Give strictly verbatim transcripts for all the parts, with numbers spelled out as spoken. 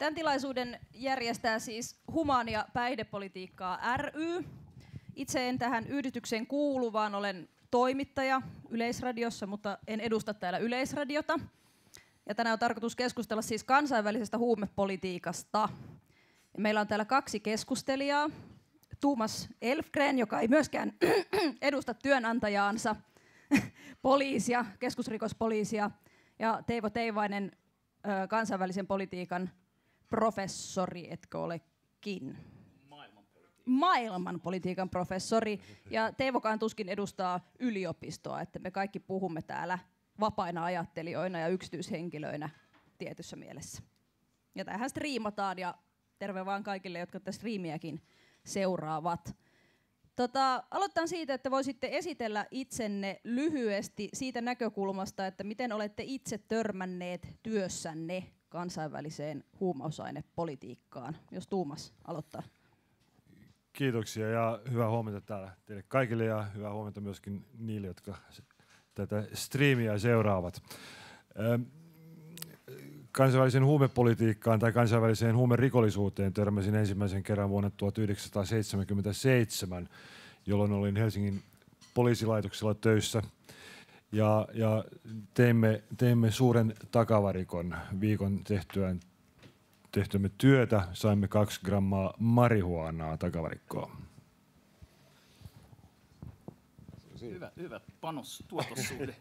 Tämän tilaisuuden järjestää siis Humaania päihdepolitiikkaa ry. Itse en tähän yhdistykseen kuulu, vaan olen toimittaja Yleisradiossa, mutta en edusta täällä Yleisradiota. Ja tänään on tarkoitus keskustella siis kansainvälisestä huumepolitiikasta. Ja meillä on täällä kaksi keskustelijaa. Tuomas Elfgren, joka ei myöskään edusta työnantajaansa, poliisia, keskusrikospoliisia, ja Teivo Teivainen, kansainvälisen politiikan professori, etkö olekin? Maailmanpolitiikan. Maailmanpolitiikan professori. Ja Teivokaan tuskin edustaa yliopistoa, että me kaikki puhumme täällä vapaina ajattelijoina ja yksityishenkilöinä tietyssä mielessä. Ja tämähän striimataan, ja terve vaan kaikille, jotka tätä striimiäkin seuraavat. Tota, aloitetaan siitä, että voisitte esitellä itsenne lyhyesti siitä näkökulmasta, että miten olette itse törmänneet työssänne kansainväliseen huumausainepolitiikkaan. Jos Tuomas aloittaa. Kiitoksia ja hyvää huomenta täällä teille kaikille ja hyvää huomenta myöskin niille, jotka tätä striimiä seuraavat. Kansainväliseen huumepolitiikkaan tai kansainväliseen huumerikollisuuteen törmäsin ensimmäisen kerran vuonna tuhatyhdeksänsataaseitsemänkymmentäseitsemän, jolloin olin Helsingin poliisilaitoksella töissä ja, ja teimme, teimme suuren takavarikon viikon tehtyään, tehtyämme työtä. Saimme kaksi grammaa marihuanaa takavarikkoa. Hyvä, hyvä panos, tuotossuhde.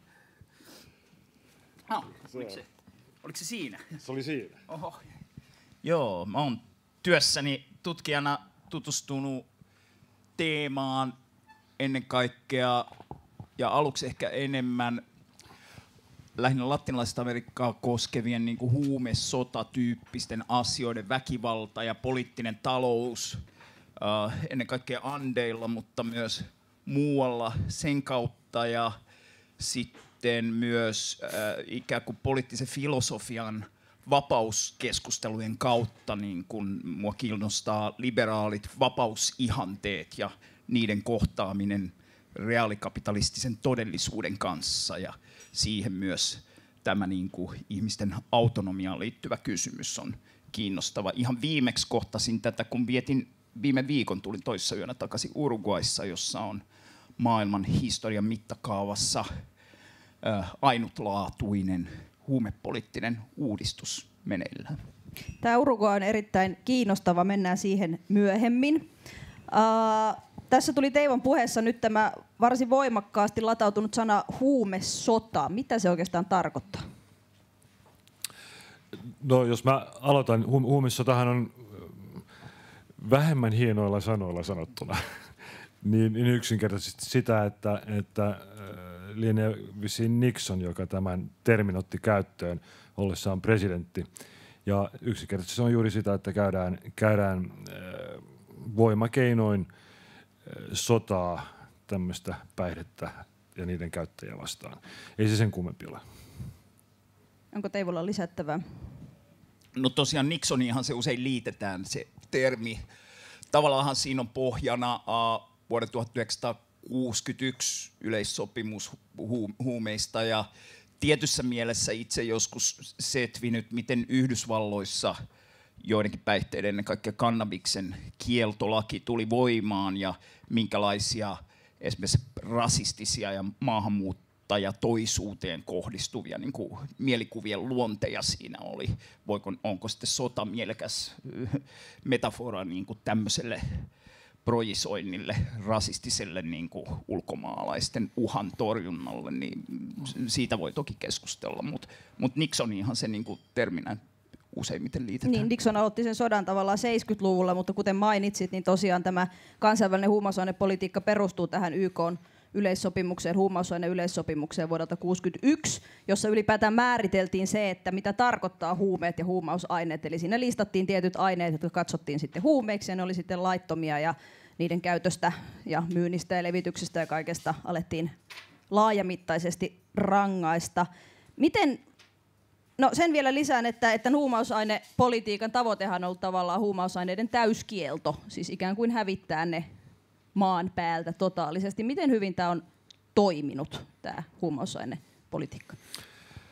No, oliko se? Oliko se siinä? Se oli siinä. Oho. Joo, mä oon työssäni tutkijana tutustunut teemaan ennen kaikkea ja aluksi ehkä enemmän lähinnä latinalaista Amerikkaa koskevien niin kuin huumesotatyyppisten asioiden, väkivalta ja poliittinen talous, uh, ennen kaikkea Andeilla, mutta myös muualla sen kautta ja sitten myös äh, ikään kuin poliittisen filosofian vapauskeskustelujen kautta niin kun mua kiinnostaa liberaalit vapausihanteet ja niiden kohtaaminen reaalikapitalistisen todellisuuden kanssa ja siihen myös tämä niin kuin ihmisten autonomiaan liittyvä kysymys on kiinnostava. Ihan viimeksi kohtasin tätä, kun vietin viime viikon, tulin toissa yönä takaisin Uruguayssa, jossa on maailman historian mittakaavassa äh, ainutlaatuinen huumepoliittinen uudistus meneillään. Tämä Uruguay on erittäin kiinnostava, mennään siihen myöhemmin. Uh, tässä tuli Teivon puheessa nyt tämä varsin voimakkaasti latautunut sana huumesota. Mitä se oikeastaan tarkoittaa? No jos mä aloitan, hu- huumesotahan on vähemmän hienoilla sanoilla sanottuna. Niin, niin yksinkertaisesti sitä, että, että äh, lienee vissiin Nixon, joka tämän termin otti käyttöön ollessaan presidentti. Ja yksinkertaisesti se on juuri sitä, että käydään, käydään äh, voimakeinoin äh, sotaa tämmöistä päihdettä ja niiden käyttäjiä vastaan. Ei se sen kummempi ole. Onko Teivolla lisättävää? No tosiaan Nixoniinhan se usein liitetään se termi. Tavallaan siinä on pohjana uh, vuoden tuhatyhdeksänsataakuusikymmentäyksi yleissopimus hu- huumeista ja tietyssä mielessä itse joskus setvinyt, miten Yhdysvalloissa joidenkin päihteiden, ennen kaikkea kannabiksen kieltolaki tuli voimaan ja minkälaisia esimerkiksi rasistisia ja maahanmuuttajatoisuuteen kohdistuvia niin kuin mielikuvien luonteja siinä oli. Voiko, onko sitten sota mielekäs metafora niin kuin tämmöiselle projisoinnille, rasistiselle niin kuin ulkomaalaisten uhan torjunnalle, niin siitä voi toki keskustella, mutta mut Nixoniinhan se niin kuin terminä useimmiten liitetään. Niin, Nixon aloitti sen sodan tavallaan seitsemänkymmentäluvulla, mutta kuten mainitsit, niin tosiaan tämä kansainvälinen huumausainepolitiikka perustuu tähän Y K:n yleissopimukseen, huumausaineyleissopimukseen vuodelta tuhatyhdeksänsataakuusikymmentäyksi, jossa ylipäätään määriteltiin se, että mitä tarkoittaa huumeet ja huumausaineet. Eli siinä listattiin tietyt aineet, jotka katsottiin sitten huumeiksi, ja ne oli sitten laittomia, ja niiden käytöstä ja myynnistä ja levityksestä ja kaikesta alettiin laajamittaisesti rangaista. Miten, no sen vielä lisään, että, että huumausainepolitiikan tavoitehan on ollut tavallaan huumausaineiden täyskielto, siis ikään kuin hävittää ne maan päältä totaalisesti. Miten hyvin tämä on toiminut, tämä huumausainepolitiikka?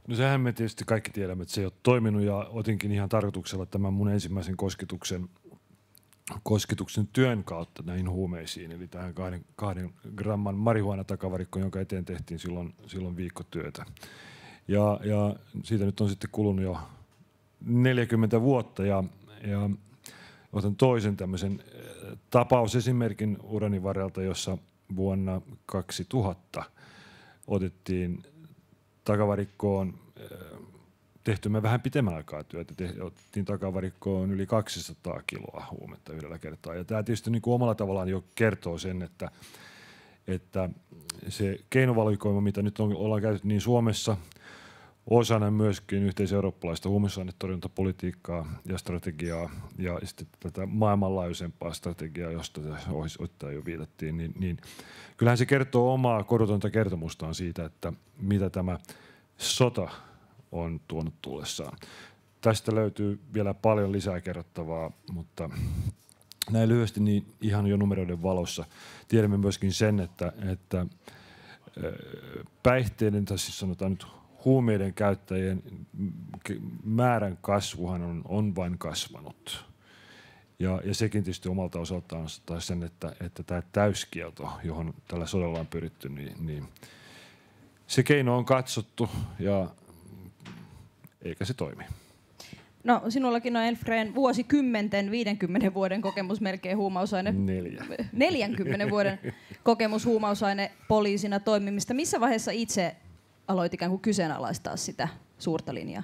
No sehän me tietysti kaikki tiedämme, että se ei ole toiminut ja otinkin ihan tarkoituksella tämän mun ensimmäisen kosketuksen, kosketuksen työn kautta näihin huumeisiin. Eli tähän kahden, kahden gramman marihuana-takavarikkoon, jonka eteen tehtiin silloin, silloin viikkotyötä. Ja, ja siitä nyt on sitten kulunut jo neljäkymmentä vuotta ja, ja otan toisen tämmöisen tapausesimerkin urani varrelta, jossa vuonna kaksituhatta otettiin takavarikkoon, tehty me vähän pitemmän aikaa työtä, otettiin takavarikkoon yli kaksisataa kiloa huumetta yhdellä kertaa. Ja tämä tietysti niin kuin omalla tavallaan jo kertoo sen, että, että se keinovalikoima, mitä nyt on, ollaan käytetty niin Suomessa, osana myöskin yhteiseurooppalaista huumausainetorjuntapolitiikkaa ja strategiaa ja sitten tätä maailmanlaajuisempaa strategiaa, josta tässä jo viitattiin, niin, niin kyllähän se kertoo omaa kodotonta kertomustaan siitä, että mitä tämä sota on tuonut tullessaan. Tästä löytyy vielä paljon lisää kerrottavaa, mutta näin lyhyesti niin ihan jo numeroiden valossa tiedämme myöskin sen, että, että päihteiden, tai siis sanotaan nyt huumeiden käyttäjien määrän kasvuhan on, on vain kasvanut. Ja, ja sekin tietysti omalta osaltaan on sen, että, että tämä täyskielto, johon tällä sodalla on pyritty, niin, niin se keino on katsottu ja eikä se toimi. No sinullakin on Elfreen vuosikymmenten, viidenkymmenen vuoden kokemus melkein huumausaine. Neljä. neljänkymmenen vuoden kokemus huumausainepoliisina toimimista. Missä vaiheessa itse aloit ikään kuin kyseenalaistaa sitä suurta linjaa?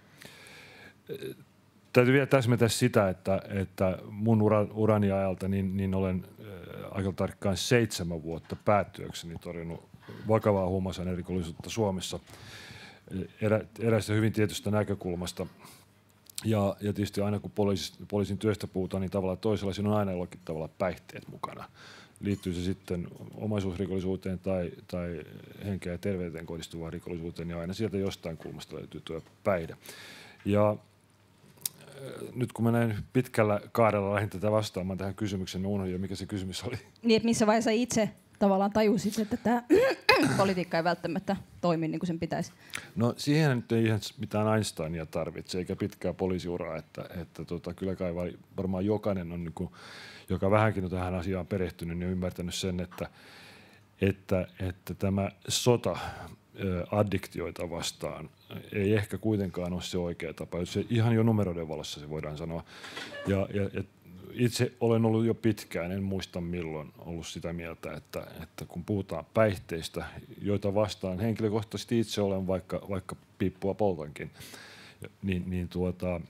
Täytyy vielä täsmätä sitä, että, että mun ura, urani ajalta niin, niin olen äh, aika tarkkaan seitsemän vuotta päättyökseni torjunut vakavaa huumausainerikollisuutta Suomessa erä, erästä hyvin tietystä näkökulmasta. Ja, ja tietysti aina kun poliisin, poliisin työstä puhutaan, niin tavallaan toisella siinä on aina jollakin tavalla päihteet mukana. Liittyy se sitten omaisuusrikollisuuteen tai, tai henkeä ja terveyteen kohdistuvaan rikollisuuteen, niin aina sieltä jostain kulmasta löytyy tuo päihde. Ja äh, nyt kun mä näin pitkällä kaarella lähdin tätä vastaamaan tähän kysymykseen, mä unohdin jo, mikä se kysymys oli. Niin, että missä vaiheessa itse tavallaan tajusit, että tämä politiikka ei välttämättä toimi niin kuin sen pitäisi? No siihen nyt ei ihan mitään Einsteinia tarvitse, eikä pitkää poliisiuraa, että, että tota, kyllä kai varmaan jokainen on, niin kuin, joka vähänkin on tähän asiaan perehtynyt, niin on ymmärtänyt sen, että, että, että tämä sota addiktioita vastaan ei ehkä kuitenkaan ole se oikea tapa. Se ihan jo numeroiden valossa se voidaan sanoa. Ja, ja, ja itse olen ollut jo pitkään, en muista milloin, ollut sitä mieltä, että, että kun puhutaan päihteistä, joita vastaan henkilökohtaisesti itse olen, vaikka, vaikka piippua poltankin, niin, niin tuota,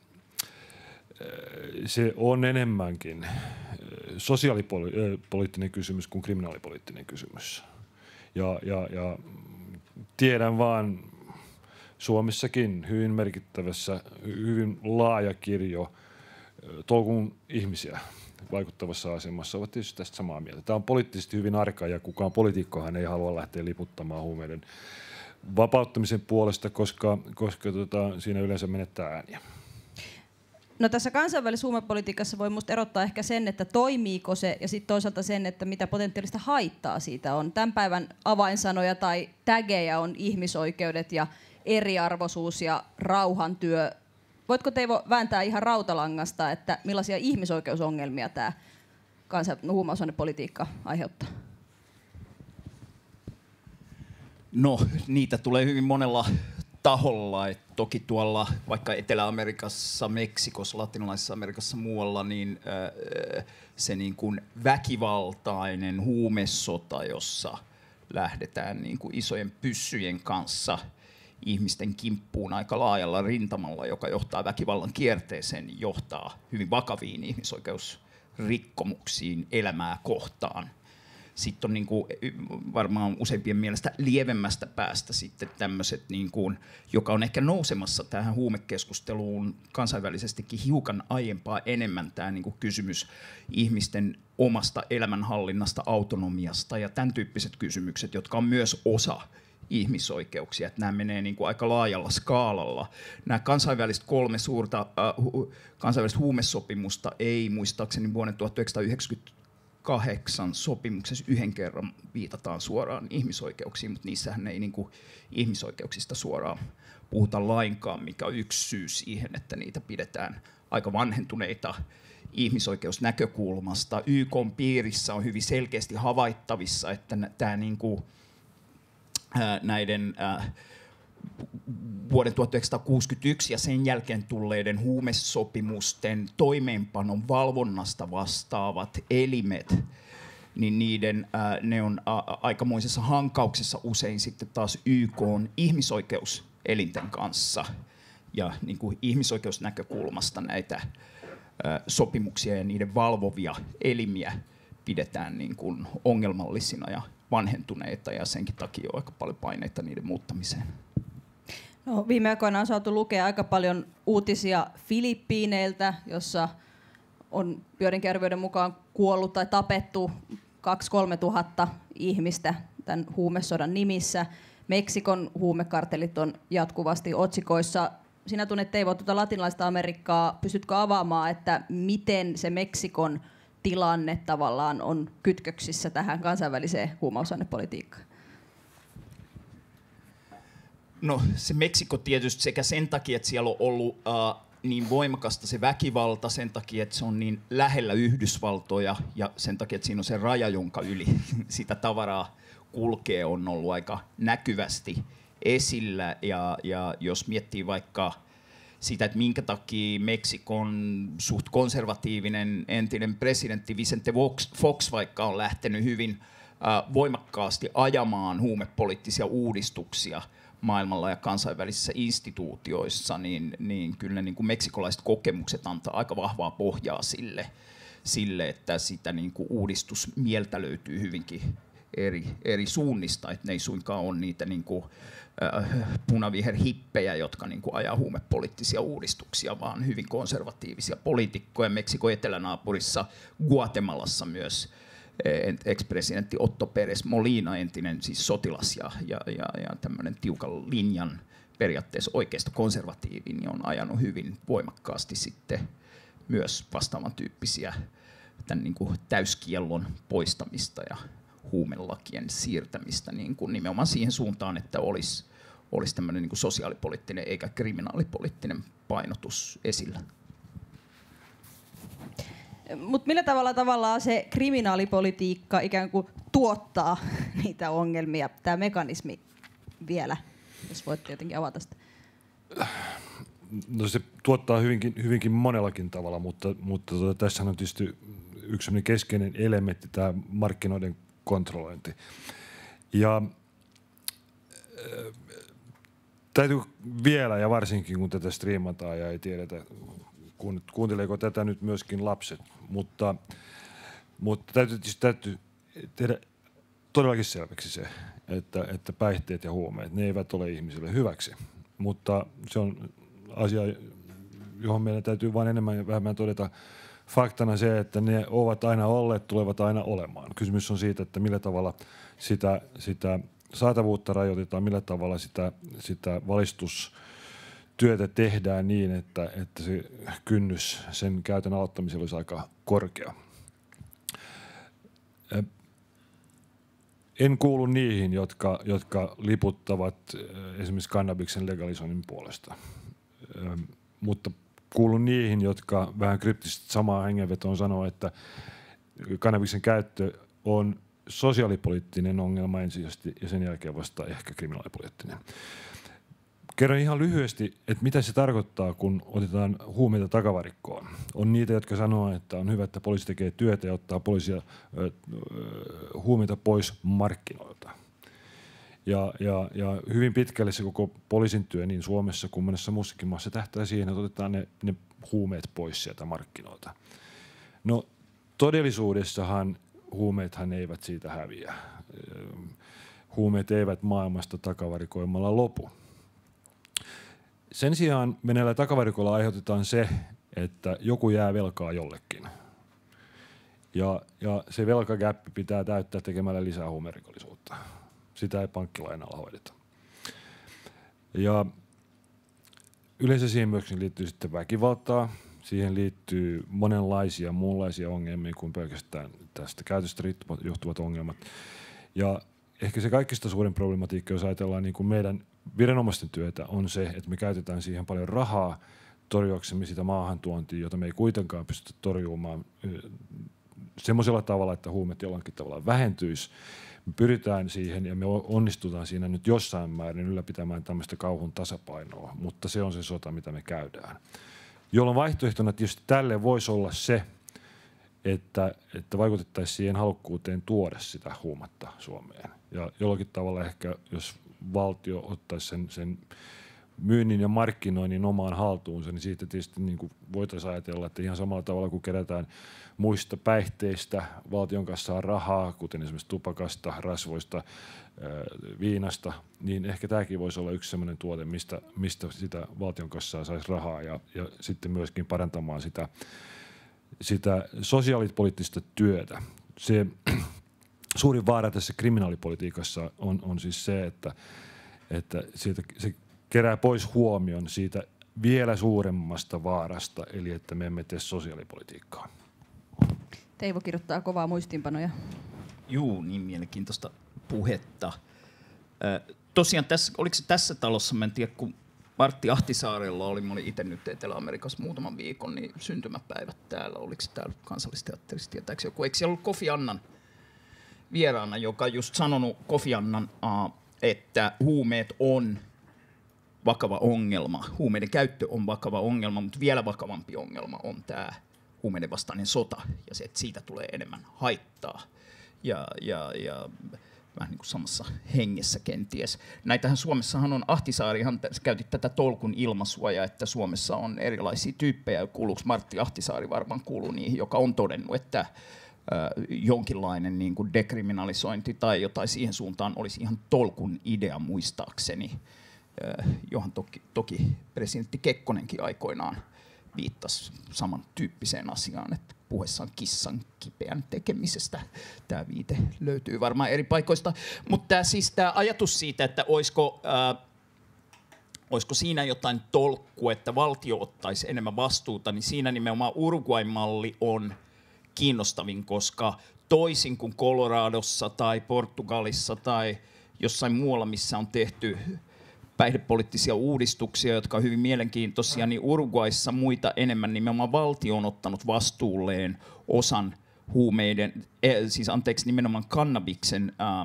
se on enemmänkin sosiaalipoliittinen kysymys kuin kriminaalipoliittinen kysymys. Ja, ja, ja tiedän vaan Suomessakin hyvin merkittävässä, hyvin laaja kirjo tolkun ihmisiä vaikuttavassa asemassa ovat tietysti tästä samaa mieltä. Tämä on poliittisesti hyvin arka ja kukaan poliitikkohan ei halua lähteä liputtamaan huumeiden vapauttamisen puolesta, koska, koska tota, siinä yleensä menettää ääniä. No tässä kansainvälisessä huumepolitiikassa voi musta erottaa ehkä sen, että toimiiko se ja sitten toisaalta sen, että mitä potentiaalista haittaa siitä on. Tämän päivän avainsanoja tai tägejä on ihmisoikeudet ja eriarvoisuus ja rauhantyö. Voitko Teivo vääntää ihan rautalangasta, että millaisia ihmisoikeusongelmia tämä kansainvälinen huumausainepolitiikka aiheuttaa? No, niitä tulee hyvin monella taholla. Et toki tuolla vaikka Etelä-Amerikassa, Meksikossa, Latinalaisessa Amerikassa muualla, niin äh, se niin kuin väkivaltainen huumesota, jossa lähdetään niin kuin isojen pyssyjen kanssa ihmisten kimppuun aika laajalla rintamalla, joka johtaa väkivallan kierteeseen, johtaa hyvin vakaviin ihmisoikeusrikkomuksiin elämää kohtaan. Sitten on niin kuin varmaan useimpien mielestä lievemmästä päästä sitten tämmöiset, niin kuin, joka on ehkä nousemassa tähän huumekeskusteluun kansainvälisestikin hiukan aiempaa enemmän, tämä niin kuin kysymys ihmisten omasta elämänhallinnasta, autonomiasta ja tämän tyyppiset kysymykset, jotka on myös osa ihmisoikeuksia, että nämä menee niin kuin aika laajalla skaalalla. Nämä kansainväliset kolme suurta äh, hu- kansainvälistä huumesopimusta ei muistaakseni vuonna tuhatyhdeksänsataayhdeksänkymmentä kahdeksan sopimuksessa yhden kerran viitataan suoraan ihmisoikeuksiin, mutta niissähän ei niin kuin ihmisoikeuksista suoraan puhuta lainkaan, mikä on yksi syy siihen, että niitä pidetään aika vanhentuneita ihmisoikeusnäkökulmasta. Y K:n piirissä on hyvin selkeästi havaittavissa, että tämä niin kuin, ää, näiden ää, vuoden tuhatyhdeksänsataakuusikymmentäyksi ja sen jälkeen tulleiden huumesopimusten toimeenpanon valvonnasta vastaavat elimet, niin niiden, ää, ne on ä, aikamoisessa hankauksessa usein sitten taas Y K:n ihmisoikeuselinten kanssa. Ja niin kuin ihmisoikeusnäkökulmasta näitä ää, sopimuksia ja niiden valvovia elimiä pidetään niin kuin ongelmallisina ja vanhentuneita, ja senkin takia on aika paljon paineita niiden muuttamiseen. No, viime aikoina on saatu lukea aika paljon uutisia Filippiineiltä, jossa on joidenkin arvioiden mukaan kuollut tai tapettu kaksi kolme tuhatta ihmistä tämän huumesodan nimissä. Meksikon huumekartellit on jatkuvasti otsikoissa. Sinä tunnet Teivo tuota latinalaista Amerikkaa. Pystytkö avaamaan, että miten se Meksikon tilanne tavallaan on kytköksissä tähän kansainväliseen huumausainepolitiikkaan? No se Meksiko tietysti sekä sen takia, että siellä on ollut uh, niin voimakasta se väkivalta, sen takia, että se on niin lähellä Yhdysvaltoja ja sen takia, että siinä on se raja, jonka yli sitä tavaraa kulkee, on ollut aika näkyvästi esillä. Ja, ja jos miettii vaikka sitä, että minkä takia Meksikon suht konservatiivinen entinen presidentti Vicente Fox vaikka on lähtenyt hyvin uh, voimakkaasti ajamaan huumepoliittisia uudistuksia maailmalla ja kansainvälisissä instituutioissa, niin, niin kyllä ne niin kuin meksikolaiset kokemukset antaa aika vahvaa pohjaa sille, sille että sitä niin kuin uudistusmieltä löytyy hyvinkin eri, eri suunnista, että ne ei suinkaan ole niitä niin kuin, äh, punaviherhippejä, jotka niin kuin ajaa huumepoliittisia uudistuksia, vaan hyvin konservatiivisia poliitikkoja. Meksikon etelänaapurissa Guatemalassa myös ex-presidentti Otto Pérez Molina, entinen siis sotilas ja, ja, ja, ja tämmöinen tiukan linjan periaatteessa oikeisto konservatiivi, niin on ajanut hyvin voimakkaasti sitten myös vastaavan tyyppisiä tämän niin kuin täyskiellon poistamista ja huumelakien siirtämistä niin kuin nimenomaan siihen suuntaan, että olisi, olisi tämmöinen niin kuin sosiaalipoliittinen eikä kriminaalipoliittinen painotus esillä. Mutta millä tavalla tavallaan se kriminaalipolitiikka ikään kuin tuottaa niitä ongelmia, tämä mekanismi vielä, jos voitte jotenkin avata sitä? No se tuottaa hyvinkin, hyvinkin monellakin tavalla, mutta, mutta tuota, tässä on tietysti yksi keskeinen elementti, tämä markkinoiden kontrollointi. Ja äh, täytyy vielä, ja varsinkin kun tätä striimataan ja ei tiedetä, kuunteleeko tätä nyt myöskin lapset, mutta, mutta täytyy, täytyy tehdä todellakin selväksi se, että, että päihteet ja huumeet, ne eivät ole ihmisille hyväksi, mutta se on asia, johon meidän täytyy vain enemmän ja vähemmän todeta faktana se, että ne ovat aina olleet, tulevat aina olemaan. Kysymys on siitä, että millä tavalla sitä, sitä saatavuutta rajoitetaan, millä tavalla sitä, sitä valistus työtä tehdään niin, että, että se kynnys sen käytön aloittamisella olisi aika korkea. En kuulu niihin, jotka, jotka liputtavat esimerkiksi kannabiksen legalisoinnin puolesta, mutta kuulun niihin, jotka vähän kryptisesti samaa hengenvetoon sanoo, että kannabiksen käyttö on sosiaalipoliittinen ongelma ensisijaisesti ja sen jälkeen vasta ehkä kriminaalipoliittinen. Kerron ihan lyhyesti, että mitä se tarkoittaa, kun otetaan huumeita takavarikkoon. On niitä, jotka sanoo, että on hyvä, että poliisi tekee työtä ja ottaa poliisia ö, huumeita pois markkinoilta. Ja, ja, ja hyvin pitkälle se koko poliisin työ niin Suomessa kuin monessa muussakin maassa tähtää siihen, että otetaan ne, ne huumeet pois sieltä markkinoilta. No todellisuudessahan huumeethan eivät siitä häviä. Huumeet eivät maailmasta takavarikoimalla lopu. Sen sijaan me näillä takavarikoilla aiheutetaan se, että joku jää velkaa jollekin. Ja, ja se velkagäppi pitää täyttää tekemällä lisää huumerikollisuutta. Sitä ei pankkilainalla hoideta. Ja yleensä siihen myöskin liittyy sitten väkivaltaa, siihen liittyy monenlaisia muunlaisia ongelmia kuin pelkästään tästä käytöstä johtuvat ongelmat. Ja ehkä se kaikista suurin problematiikka, jos ajatellaan niin kuin meidän viranomaisten työtä, on se, että me käytetään siihen paljon rahaa torjuaksemme sitä maahantuontia, jota me ei kuitenkaan pysty torjumaan semmoisella tavalla, että huumeet jollakin tavalla vähentyisi. Me pyritään siihen ja me onnistutaan siinä nyt jossain määrin ylläpitämään tämmöistä kauhun tasapainoa, mutta se on se sota, mitä me käydään. Jolloin vaihtoehtona tietysti tälle voisi olla se, että, että vaikutettaisiin siihen halukkuuteen tuoda sitä huumatta Suomeen. Ja jollakin tavalla ehkä, jos valtio ottaisi sen, sen myynnin ja markkinoinnin omaan haltuunsa, niin siitä tietysti niin kuin voitaisiin ajatella, että ihan samalla tavalla kuin kerätään muista päihteistä valtion kassaan rahaa, kuten esimerkiksi tupakasta, rasvoista, viinasta, niin ehkä tämäkin voisi olla yksi sellainen tuote, mistä, mistä sitä valtion kassaa saisi rahaa ja, ja sitten myöskin parantamaan sitä, sitä sosiaalipoliittista työtä. Se suurin vaara tässä kriminaalipolitiikassa on, on siis se, että, että siitä, se kerää pois huomion siitä vielä suuremmasta vaarasta, eli että me emme tee sosiaalipolitiikkaa. Teivo kirjoittaa kovaa muistiinpanoja. Juu, niin mielenkiintoista puhetta. Äh, tosiaan, tässä, oliko se tässä talossa, mä en tiedä, kun Martti Ahtisaarella oli, mä olin itse nyt Etelä-Amerikassa muutaman viikon, niin syntymäpäivät täällä, oliko se täällä Kansallisteatterissa, tietääkö joku, eikö siellä ollut Kofi Annan vieraana, joka just sanonut Kofi Annan, uh, että huumeet on vakava ongelma, huumeiden käyttö on vakava ongelma, mutta vielä vakavampi ongelma on tämä huumeiden vastainen sota ja se, että siitä tulee enemmän haittaa ja, ja, ja vähän niin kuin samassa hengessä kenties. Näitähän Suomessahan on, Ahtisaarihan käytti tätä tolkun ilmaisua, ja että Suomessa on erilaisia tyyppejä, kuuluuko Martti Ahtisaari varmaan kuuluu niihin, joka on todennut, että äh, jonkinlainen niin kuin dekriminalisointi tai jotain siihen suuntaan olisi ihan tolkun idea muistaakseni, äh, johon toki, toki presidentti Kekkonenkin aikoinaan viittasi samantyyppiseen asiaan, että puheessaan kissan kipeän tekemisestä. Tämä viite löytyy varmaan eri paikoista. Mutta siis tämä ajatus siitä, että olisiko, äh, olisiko siinä jotain tolkkua, että valtio ottaisi enemmän vastuuta, niin siinä nimenomaan Uruguay-malli on kiinnostavin, koska toisin kuin Coloradossa tai Portugalissa tai jossain muualla, missä on tehty päihdepoliittisia uudistuksia, jotka on hyvin mielenkiintoisia, niin Uruguayssa muita enemmän nimenomaan valtio on ottanut vastuulleen osan huumeiden, siis anteeksi nimenomaan kannabiksen ää,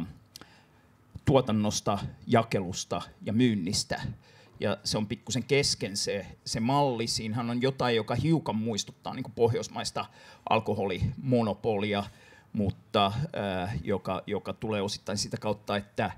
tuotannosta, jakelusta ja myynnistä. Ja se on pikkusen kesken se, se malli. Siinähän on jotain, joka hiukan muistuttaa niin kuin pohjoismaista alkoholimonopolia, mutta ää, joka, joka tulee osittain sitä kautta, että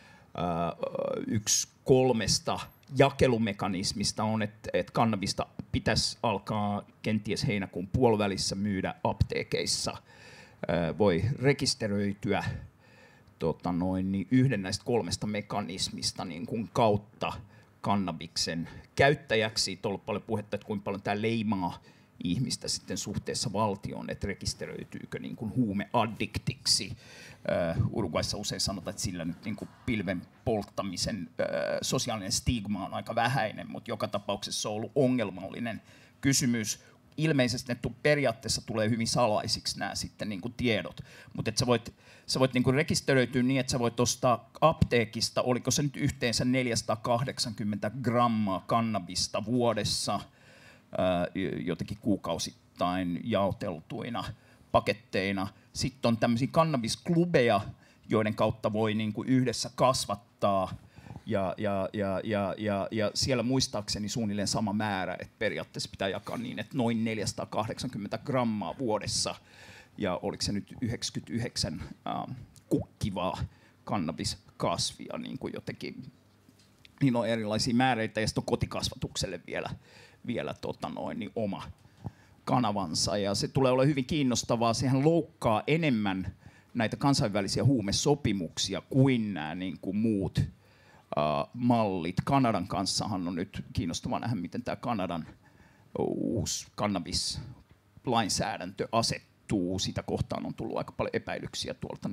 Uh, yksi kolmesta jakelumekanismista on, että, että kannabista pitäisi alkaa kenties heinäkuun puolivälissä myydä apteekeissa. Uh, voi rekisteröityä tota noin, niin yhden näistä kolmesta mekanismista niin kuin kautta kannabiksen käyttäjäksi. Siitä on ollut paljon puhetta, että kuinka paljon tämä leimaa ihmistä sitten suhteessa valtioon, että rekisteröityykö niin kuin huumeaddiktiksi. Uh, Uruguayssa usein sanotaan, että sillä nyt niin kuin pilven polttamisen uh, sosiaalinen stigma on aika vähäinen, mutta joka tapauksessa se on ollut ongelmallinen kysymys. Ilmeisesti ne periaatteessa tulee hyvin salaisiksi nämä sitten niin kuin tiedot, mutta sä voit, sä voit niin kuin rekisteröityä niin, että sä voit ostaa apteekista, oliko se nyt yhteensä neljäsataakahdeksankymmentä grammaa kannabista vuodessa, jotenkin kuukausittain jaoteltuina paketteina. Sitten on tämmöisiä kannabisklubeja, joiden kautta voi niinku yhdessä kasvattaa. Ja, ja, ja, ja, ja, ja siellä muistaakseni suunnilleen sama määrä, että periaatteessa pitää jakaa niin, että noin neljäsataakahdeksankymmentä grammaa vuodessa. Ja oliko se nyt yhdeksänkymmentäyhdeksän äh, kukkivaa kannabiskasvia, niin kuin jotenkin. Niin on erilaisia määreitä ja sitten on kotikasvatukselle vielä. vielä tota noin, niin oma kanavansa. Ja se tulee olla hyvin kiinnostavaa. Sehän loukkaa enemmän näitä kansainvälisiä huumesopimuksia kuin nämä niin kuin muut uh, mallit. Kanadan kanssahan on nyt kiinnostavaa nähdä, miten tämä Kanadan uusi kannabislainsäädäntö asettuu. Sitä kohtaan on tullut aika paljon epäilyksiä tuolta niin kuin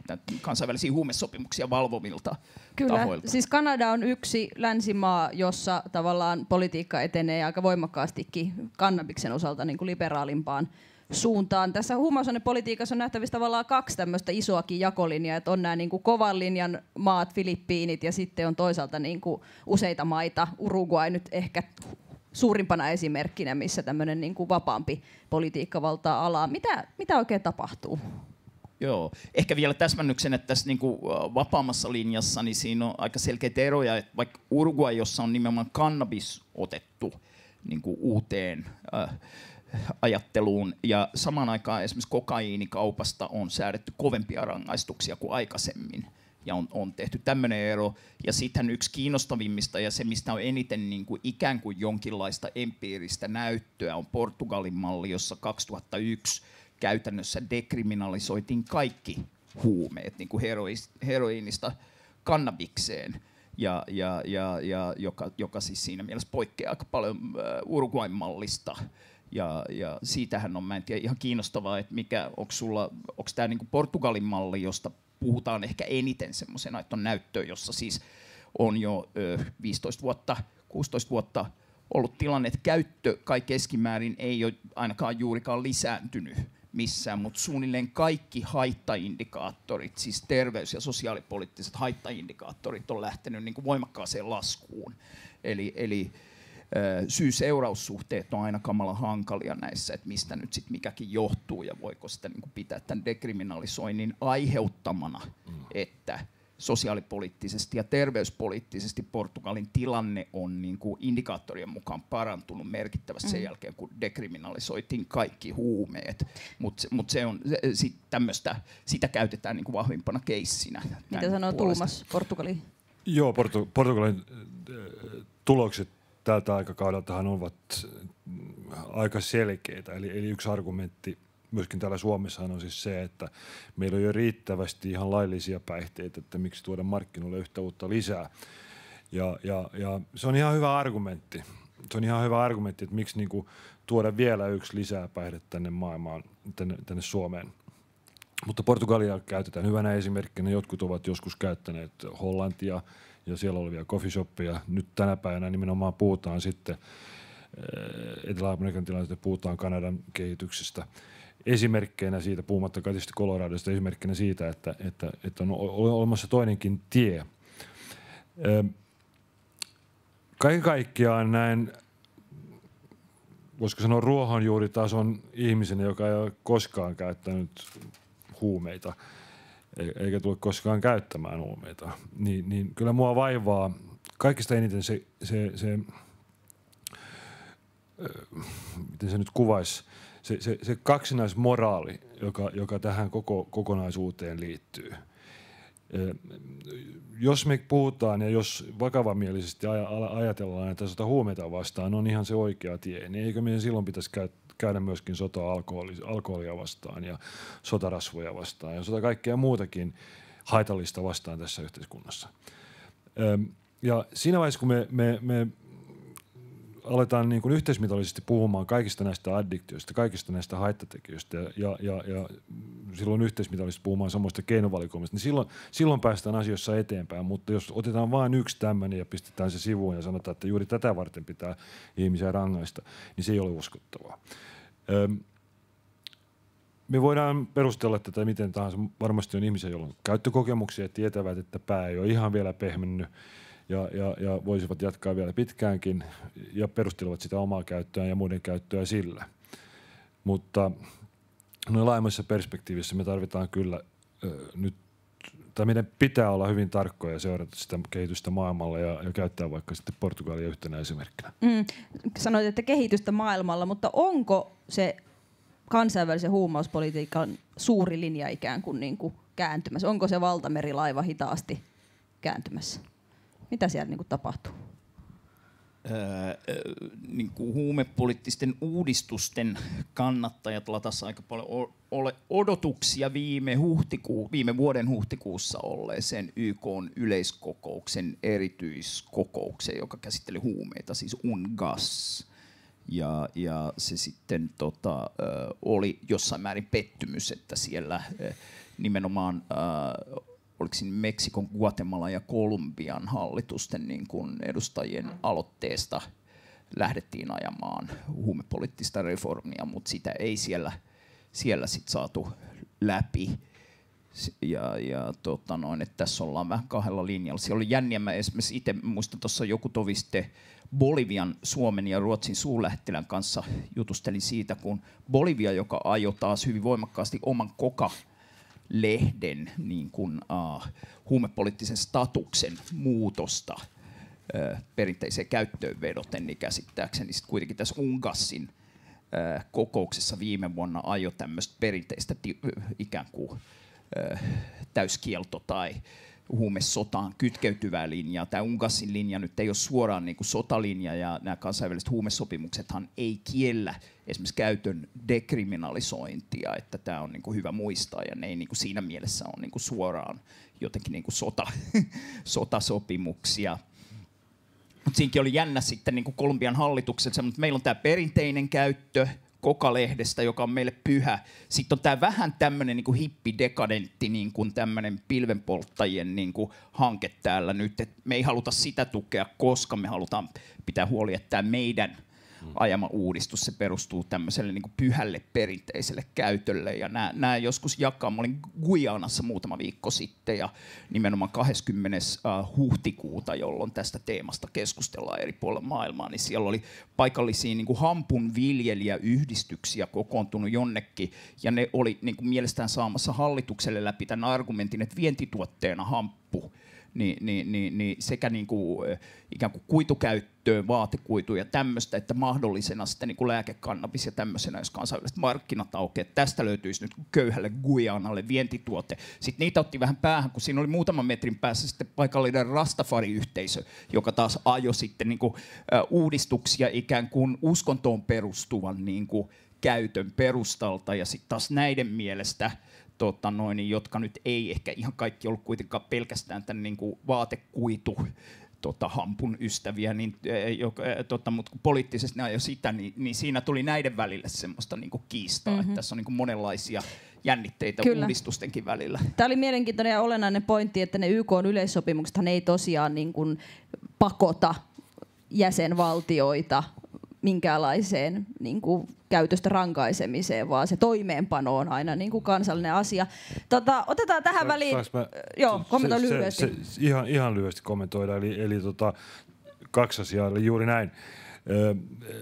kansainvälisiä huumesopimuksia valvovilta Kyllä, tahoilta. siis Kanada on yksi länsimaa, jossa tavallaan politiikka etenee aika voimakkaastikin kannabiksen osalta niin kuin liberaalimpaan suuntaan. Tässä huumausainepolitiikassa on nähtävissä tavallaan kaksi tämmöistä isoakin jakolinjaa, että on nämä niin kuin kovan linjan maat, Filippiinit, ja sitten on toisaalta niin kuin useita maita, Uruguay nyt ehkä suurimpana esimerkkinä, missä tämmöinen niin kuin vapaampi politiikka valtaa alaa. Mitä, mitä oikein tapahtuu? Joo, ehkä vielä täsmännyksen, että tässä niin kuin vapaammassa linjassa niin siinä on aika selkeitä eroja, että vaikka Uruguay, jossa on nimenomaan kannabis otettu niin kuin uuteen äh, ajatteluun, ja samaan aikaan esimerkiksi kokaiinikaupasta on säädetty kovempia rangaistuksia kuin aikaisemmin, ja on, on tehty tämmöinen ero, ja sitten yksi kiinnostavimmista, ja se mistä on eniten niin kuin ikään kuin jonkinlaista empiiristä näyttöä, on Portugalin malli, jossa kaksituhattayksi käytännössä dekriminalisoitiin kaikki huumeet, niin kuin heroiinista kannabikseen, ja, ja, ja, ja joka, joka siis siinä mielessä poikkeaa aika paljon uh, Uruguayn mallista. Ja, ja siitähän on, mä en tiedä, ihan kiinnostavaa, että mikä, onko sulla, onko tämä niinku Portugalin malli, josta puhutaan ehkä eniten semmoisena, että on näyttöä, jossa siis on jo ö, viisitoista vuotta, kuusitoista vuotta ollut tilanne, että käyttö kai keskimäärin ei ole ainakaan juurikaan lisääntynyt missään, mutta suunnilleen kaikki haittaindikaattorit, siis terveys- ja sosiaalipoliittiset haittaindikaattorit on lähtenyt niin kuin voimakkaaseen laskuun. Eli, eli syy-seuraussuhteet on aina kamala hankalia näissä, että mistä nyt sit mikäkin johtuu ja voiko sitä niin kuin pitää tämän dekriminalisoinnin aiheuttamana, mm. että sosiaalipoliittisesti ja terveyspoliittisesti Portugalin tilanne on niin kuin indikaattorien mukaan parantunut merkittävästi sen jälkeen, kun dekriminalisoitiin kaikki huumeet. Mutta mut se on se, sit tämmöstä, sitä käytetään niin kuin vahvimpana keissinä. Mitä sanoo Tuomas Portugali? Joo, Portu- Portugalin tulokset tältä aikakaudeltahan ovat aika selkeitä. Eli, eli yksi argumentti myöskin täällä Suomessahan on siis se, että meillä on jo riittävästi ihan laillisia päihteitä, että miksi tuoda markkinoille yhtä uutta lisää. Ja, ja, ja se on ihan hyvä argumentti. Se on ihan hyvä argumentti, että miksi niinku tuoda vielä yksi lisää päihde tänne maailmaan, tänne, tänne Suomeen. Mutta Portugalia käytetään hyvänä esimerkkinä. Jotkut ovat joskus käyttäneet Hollantia ja siellä olevia coffeeshoppeja. Nyt tänä päivänä nimenomaan puhutaan sitten Etelä-Amerikan tilanteesta, puhutaan Kanadan kehityksestä. Esimerkkeinä siitä, puhumattakaan tietysti Coloradosta, esimerkkinä siitä, että, että, että on olemassa toinenkin tie. Kaiken kaikkiaan näin, voisiko sanoa ruohonjuuritason ihmisen, joka ei ole koskaan käyttänyt huumeita, eikä tule koskaan käyttämään huumeita, niin, niin kyllä mua vaivaa kaikista eniten se, se, se miten se nyt kuvaisi, se, se, se kaksinaismoraali, joka, joka tähän koko kokonaisuuteen liittyy. Jos me puhutaan ja jos vakavamielisesti ajatellaan, että sota huumeita vastaan on ihan se oikea tie, niin eikö meidän silloin pitäisi käydä myöskin sotaa alkoholi, alkoholia vastaan ja sotarasvoja vastaan ja sota kaikkea muutakin haitallista vastaan tässä yhteiskunnassa. Ja siinä vaiheessa, kun me, me, me aletaan niin kuin yhteismitallisesti puhumaan kaikista näistä addiktioista, kaikista näistä haittatekijöistä ja, ja, ja, ja silloin yhteismitallisesti puhumaan samoista keinovalikoimista, niin silloin, silloin päästään asioissa eteenpäin. Mutta jos otetaan vain yksi tämmöinen ja pistetään se sivuun ja sanotaan, että juuri tätä varten pitää ihmisiä rangaista, niin se ei ole uskottavaa. Öm, me voidaan perustella tätä miten tahansa. Varmasti on ihmisiä, joilla on käyttökokemuksia ja tietävät, että pää ei ole ihan vielä pehmennyt. Ja, ja, ja voisivat jatkaa vielä pitkäänkin ja perustelevat sitä omaa käyttöään ja muiden käyttöä sillä. Mutta noin laajemmassa perspektiivissä me tarvitaan kyllä ö, nyt, tai meidän pitää olla hyvin tarkkoja ja seurata sitä kehitystä maailmalla ja, ja käyttää vaikka sitten Portugalia yhtenä esimerkkinä. Mm, sanoit, että kehitystä maailmalla, mutta onko se kansainvälisen huumauspolitiikan suuri linja ikään kuin, niin kuin kääntymässä? Onko se valtamerilaiva hitaasti kääntymässä? Mitä siellä niin kuin tapahtuu? Öö, niin kuin huumepoliittisten uudistusten kannattajat latasivat aika paljon odotuksia viime, huhtikuu, viime vuoden huhtikuussa olleeseen Y K:n yleiskokouksen erityiskokoukseen, joka käsitteli huumeita, siis UNGAS. Ja, ja se sitten tota, äh, oli jossain määrin pettymys, että siellä äh, nimenomaan äh, oliko siinä Meksikon, Guatemalan ja Kolumbian hallitusten niin kuin edustajien aloitteesta lähdettiin ajamaan huumepoliittista reformia, mutta sitä ei siellä, siellä sit saatu läpi. Ja, ja tota noin, että tässä ollaan vähän kahdella linjalla. Siellä oli jänniä, mä esimerkiksi itse muistan tuossa joku tovi sitten Bolivian, Suomen ja Ruotsin suurlähettilän kanssa jutustelin siitä, kun Bolivia, joka ajoi taas hyvin voimakkaasti oman Coca-lehden niin kuin, uh, huumepoliittisen statuksen muutosta uh, perinteiseen käyttöön vedoten, niin käsittääkseni sitten kuitenkin tässä Ungassin uh, kokouksessa viime vuonna ajoi tämmöistä perinteistä uh, ikään kuin täyskielto tai huumesotaan kytkeytyvää linjaa. Tämä Ungassin linja nyt ei ole suoraan niin kuin sotalinja, ja nämä kansainväliset huumesopimuksethan ei kiellä esimerkiksi käytön dekriminalisointia, että tämä on niin kuin hyvä muistaa, ja ne ei niin kuin siinä mielessä ole niin kuin suoraan jotenkin niin kuin sota, sotasopimuksia. Mutta siinäkin oli jännä sitten niin kuin Kolumbian hallituksen, mutta meillä on tämä perinteinen käyttö Coca-lehdestä, joka on meille pyhä. Sitten on tämä vähän tämmöinen niin hippidekadentti niin kuin tämmöinen pilvenpolttajien niin kuin hanke täällä nyt. Et me ei haluta sitä tukea, koska me halutaan pitää huoli, että tämä meidän ajama uudistus, se perustuu tämmöiselle niin kuin pyhälle perinteiselle käytölle. Ja nämä, nämä joskus jakaa. Mä olin Guyanassa muutama viikko sitten ja nimenomaan kahdeskymmenes huhtikuuta, jolloin tästä teemasta keskustellaan eri puolilla maailmaa, niin siellä oli paikallisia niin kuin hampunviljelijäyhdistyksiä kokoontunut jonnekin, ja ne oli niin kuin mielestään saamassa hallitukselle läpi tämän argumentin, että vientituotteena hamppu, Niin, niin, niin, niin sekä niin kuin, ikään kuin kuitukäyttöön, vaatekuitu ja tämmöistä, että mahdollisena sitten niin kuin lääkekannabis ja tämmöisenä, jos kansainväliset markkinat aukeaa. Tästä löytyisi nyt köyhälle Guyanalle vientituote. Sitten niitä otti vähän päähän, kun siinä oli muutaman metrin päässä sitten paikallinen Rastafari-yhteisö, joka taas ajoi sitten niin kuin, uh, uudistuksia ikään kuin uskontoon perustuvan niin kuin, käytön perustalta, ja sitten taas näiden mielestä Tota noin, jotka nyt ei ehkä ihan kaikki ollut kuitenkaan pelkästään tämän niin kuin vaatekuitu tota, hampun ystäviä, niin, joka, tota, mutta poliittisesti ne ajoi sitä, niin, niin siinä tuli näiden välille semmoista niin kuin kiistaa, mm-hmm. että tässä on niin kuin monenlaisia jännitteitä Kyllä. uudistustenkin välillä. Tämä oli mielenkiintoinen ja olennainen pointti, että ne Y K:n yleissopimuksethan ei tosiaan niin kuin pakota jäsenvaltioita minkäänlaiseen niin kuin käytöstä rankaisemiseen, vaan se toimeenpano on aina niin kuin kansallinen asia. Tota, otetaan tähän Sa- väliin... Mä, Joo, kommentoi se, lyhyesti. Se, se, ihan, ihan lyhyesti kommentoida, eli, eli tota, kaksi asiaa, eli juuri näin. Ö,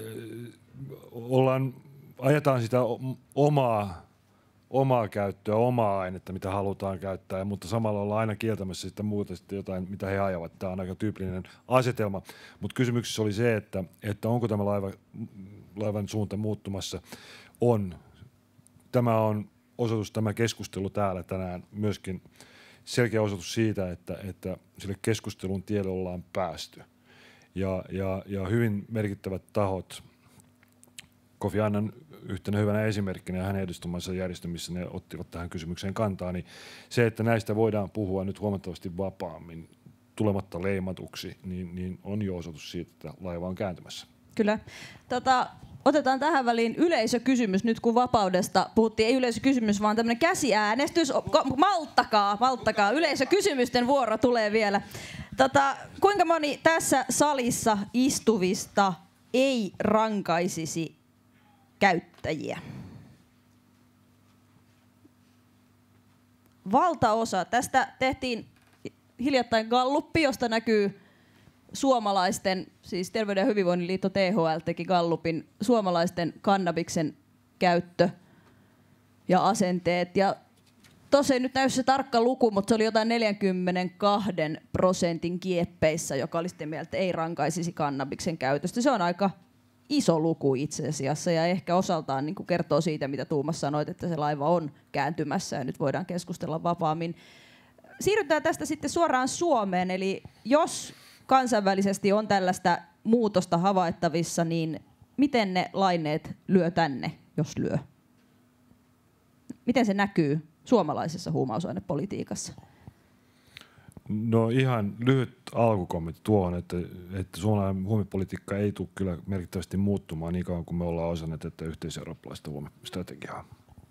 ollaan, ajetaan sitä omaa, omaa käyttöä, omaa ainetta, mitä halutaan käyttää, mutta samalla ollaan aina kieltämässä sitä muuta sitten jotain, mitä he ajavat. Tämä on aika tyypillinen asetelma. Mutta kysymyksessä oli se, että, että onko tämä laiva, laivan suunta muuttumassa. On. Tämä on osoitus, tämä keskustelu täällä tänään myöskin selkeä osoitus siitä, että, että sille keskustelun tielle ollaan päästy. Ja, ja, ja hyvin merkittävät tahot, Kofi Annan yhtenä hyvänä esimerkkinä ja hänen edustamansa järjestö, missä ne ottivat tähän kysymykseen kantaa, niin se, että näistä voidaan puhua nyt huomattavasti vapaammin tulematta leimatuksi, niin, niin on jo osoitus siitä, että laiva on kääntymässä. Kyllä. Tota, otetaan tähän väliin yleisökysymys, nyt kun vapaudesta puhuttiin, ei yleisökysymys, vaan tämmöinen käsiäänestys. Malttakaa, malttakaa. Yleisökysymysten vuoro tulee vielä. Tota, kuinka moni tässä salissa istuvista ei rankaisisi käyttäjiä? Valtaosa. Tästä tehtiin hiljattain galluppi, josta näkyy suomalaisten, siis Terveyden ja hyvinvoinnin liitto T H L teki gallupin suomalaisten kannabiksen käyttö ja asenteet. Ja tosiaan nyt näy se tarkka luku, mutta se oli jotain neljäkymmentäkaksi prosentin kieppeissä, joka oli sitten mieltä, että ei rankaisisi kannabiksen käytöstä. Se on aika iso luku itse asiassa ja ehkä osaltaan niin kuin kertoo siitä, mitä Tuumas sanoit, että se laiva on kääntymässä ja nyt voidaan keskustella vapaammin. Siirrytään tästä sitten suoraan Suomeen, eli jos kansainvälisesti on tällaista muutosta havaittavissa, niin miten ne laineet lyö tänne, jos lyö? Miten se näkyy suomalaisessa huumausainepolitiikassa? No ihan lyhyt alkukommentti tuohon, että, että suomalainen huumepolitiikka ei tule kyllä merkittävästi muuttumaan niin kauan kuin me ollaan osanneet tätä yhteiseurooppalaista huumestrategiaa.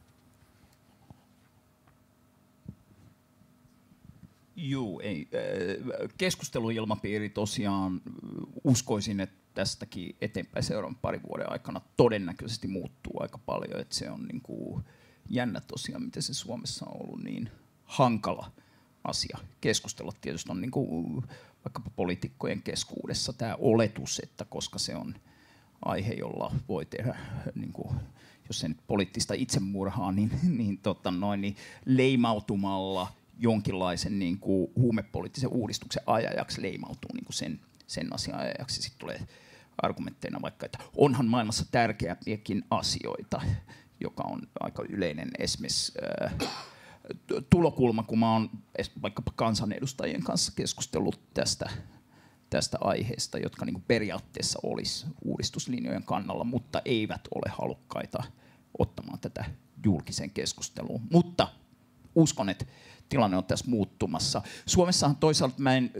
Juu, ei. Keskusteluilmapiiri tosiaan uskoisin, että tästäkin eteenpäin seuraavan parin vuoden aikana todennäköisesti muuttuu aika paljon. Että se on niin kuin jännä tosiaan, miten se Suomessa on ollut niin hankala asia. Keskustella tietysti on niin kuin vaikkapa poliitikkojen keskuudessa tämä oletus, että koska se on aihe, jolla voi tehdä, niin kuin, jos se nyt poliittista itsemurhaa, niin, niin, tota noin, niin leimautumalla jonkinlaisen niin kuin huumepoliittisen uudistuksen ajajaksi leimautuu niin kuin sen, sen asian ajajaksi. Sitten tulee argumentteina vaikka, että onhan maailmassa tärkeämpiäkin asioita, joka on aika yleinen esimerkiksi äh, tulokulma, kun mä oon vaikkapa kansanedustajien kanssa keskustellut tästä, tästä aiheesta, jotka niin kuin periaatteessa olisi uudistuslinjojen kannalla, mutta eivät ole halukkaita ottamaan tätä julkiseen keskusteluun. Mutta uskon, että tilanne on tässä muuttumassa. Suomessahan toisaalta mä en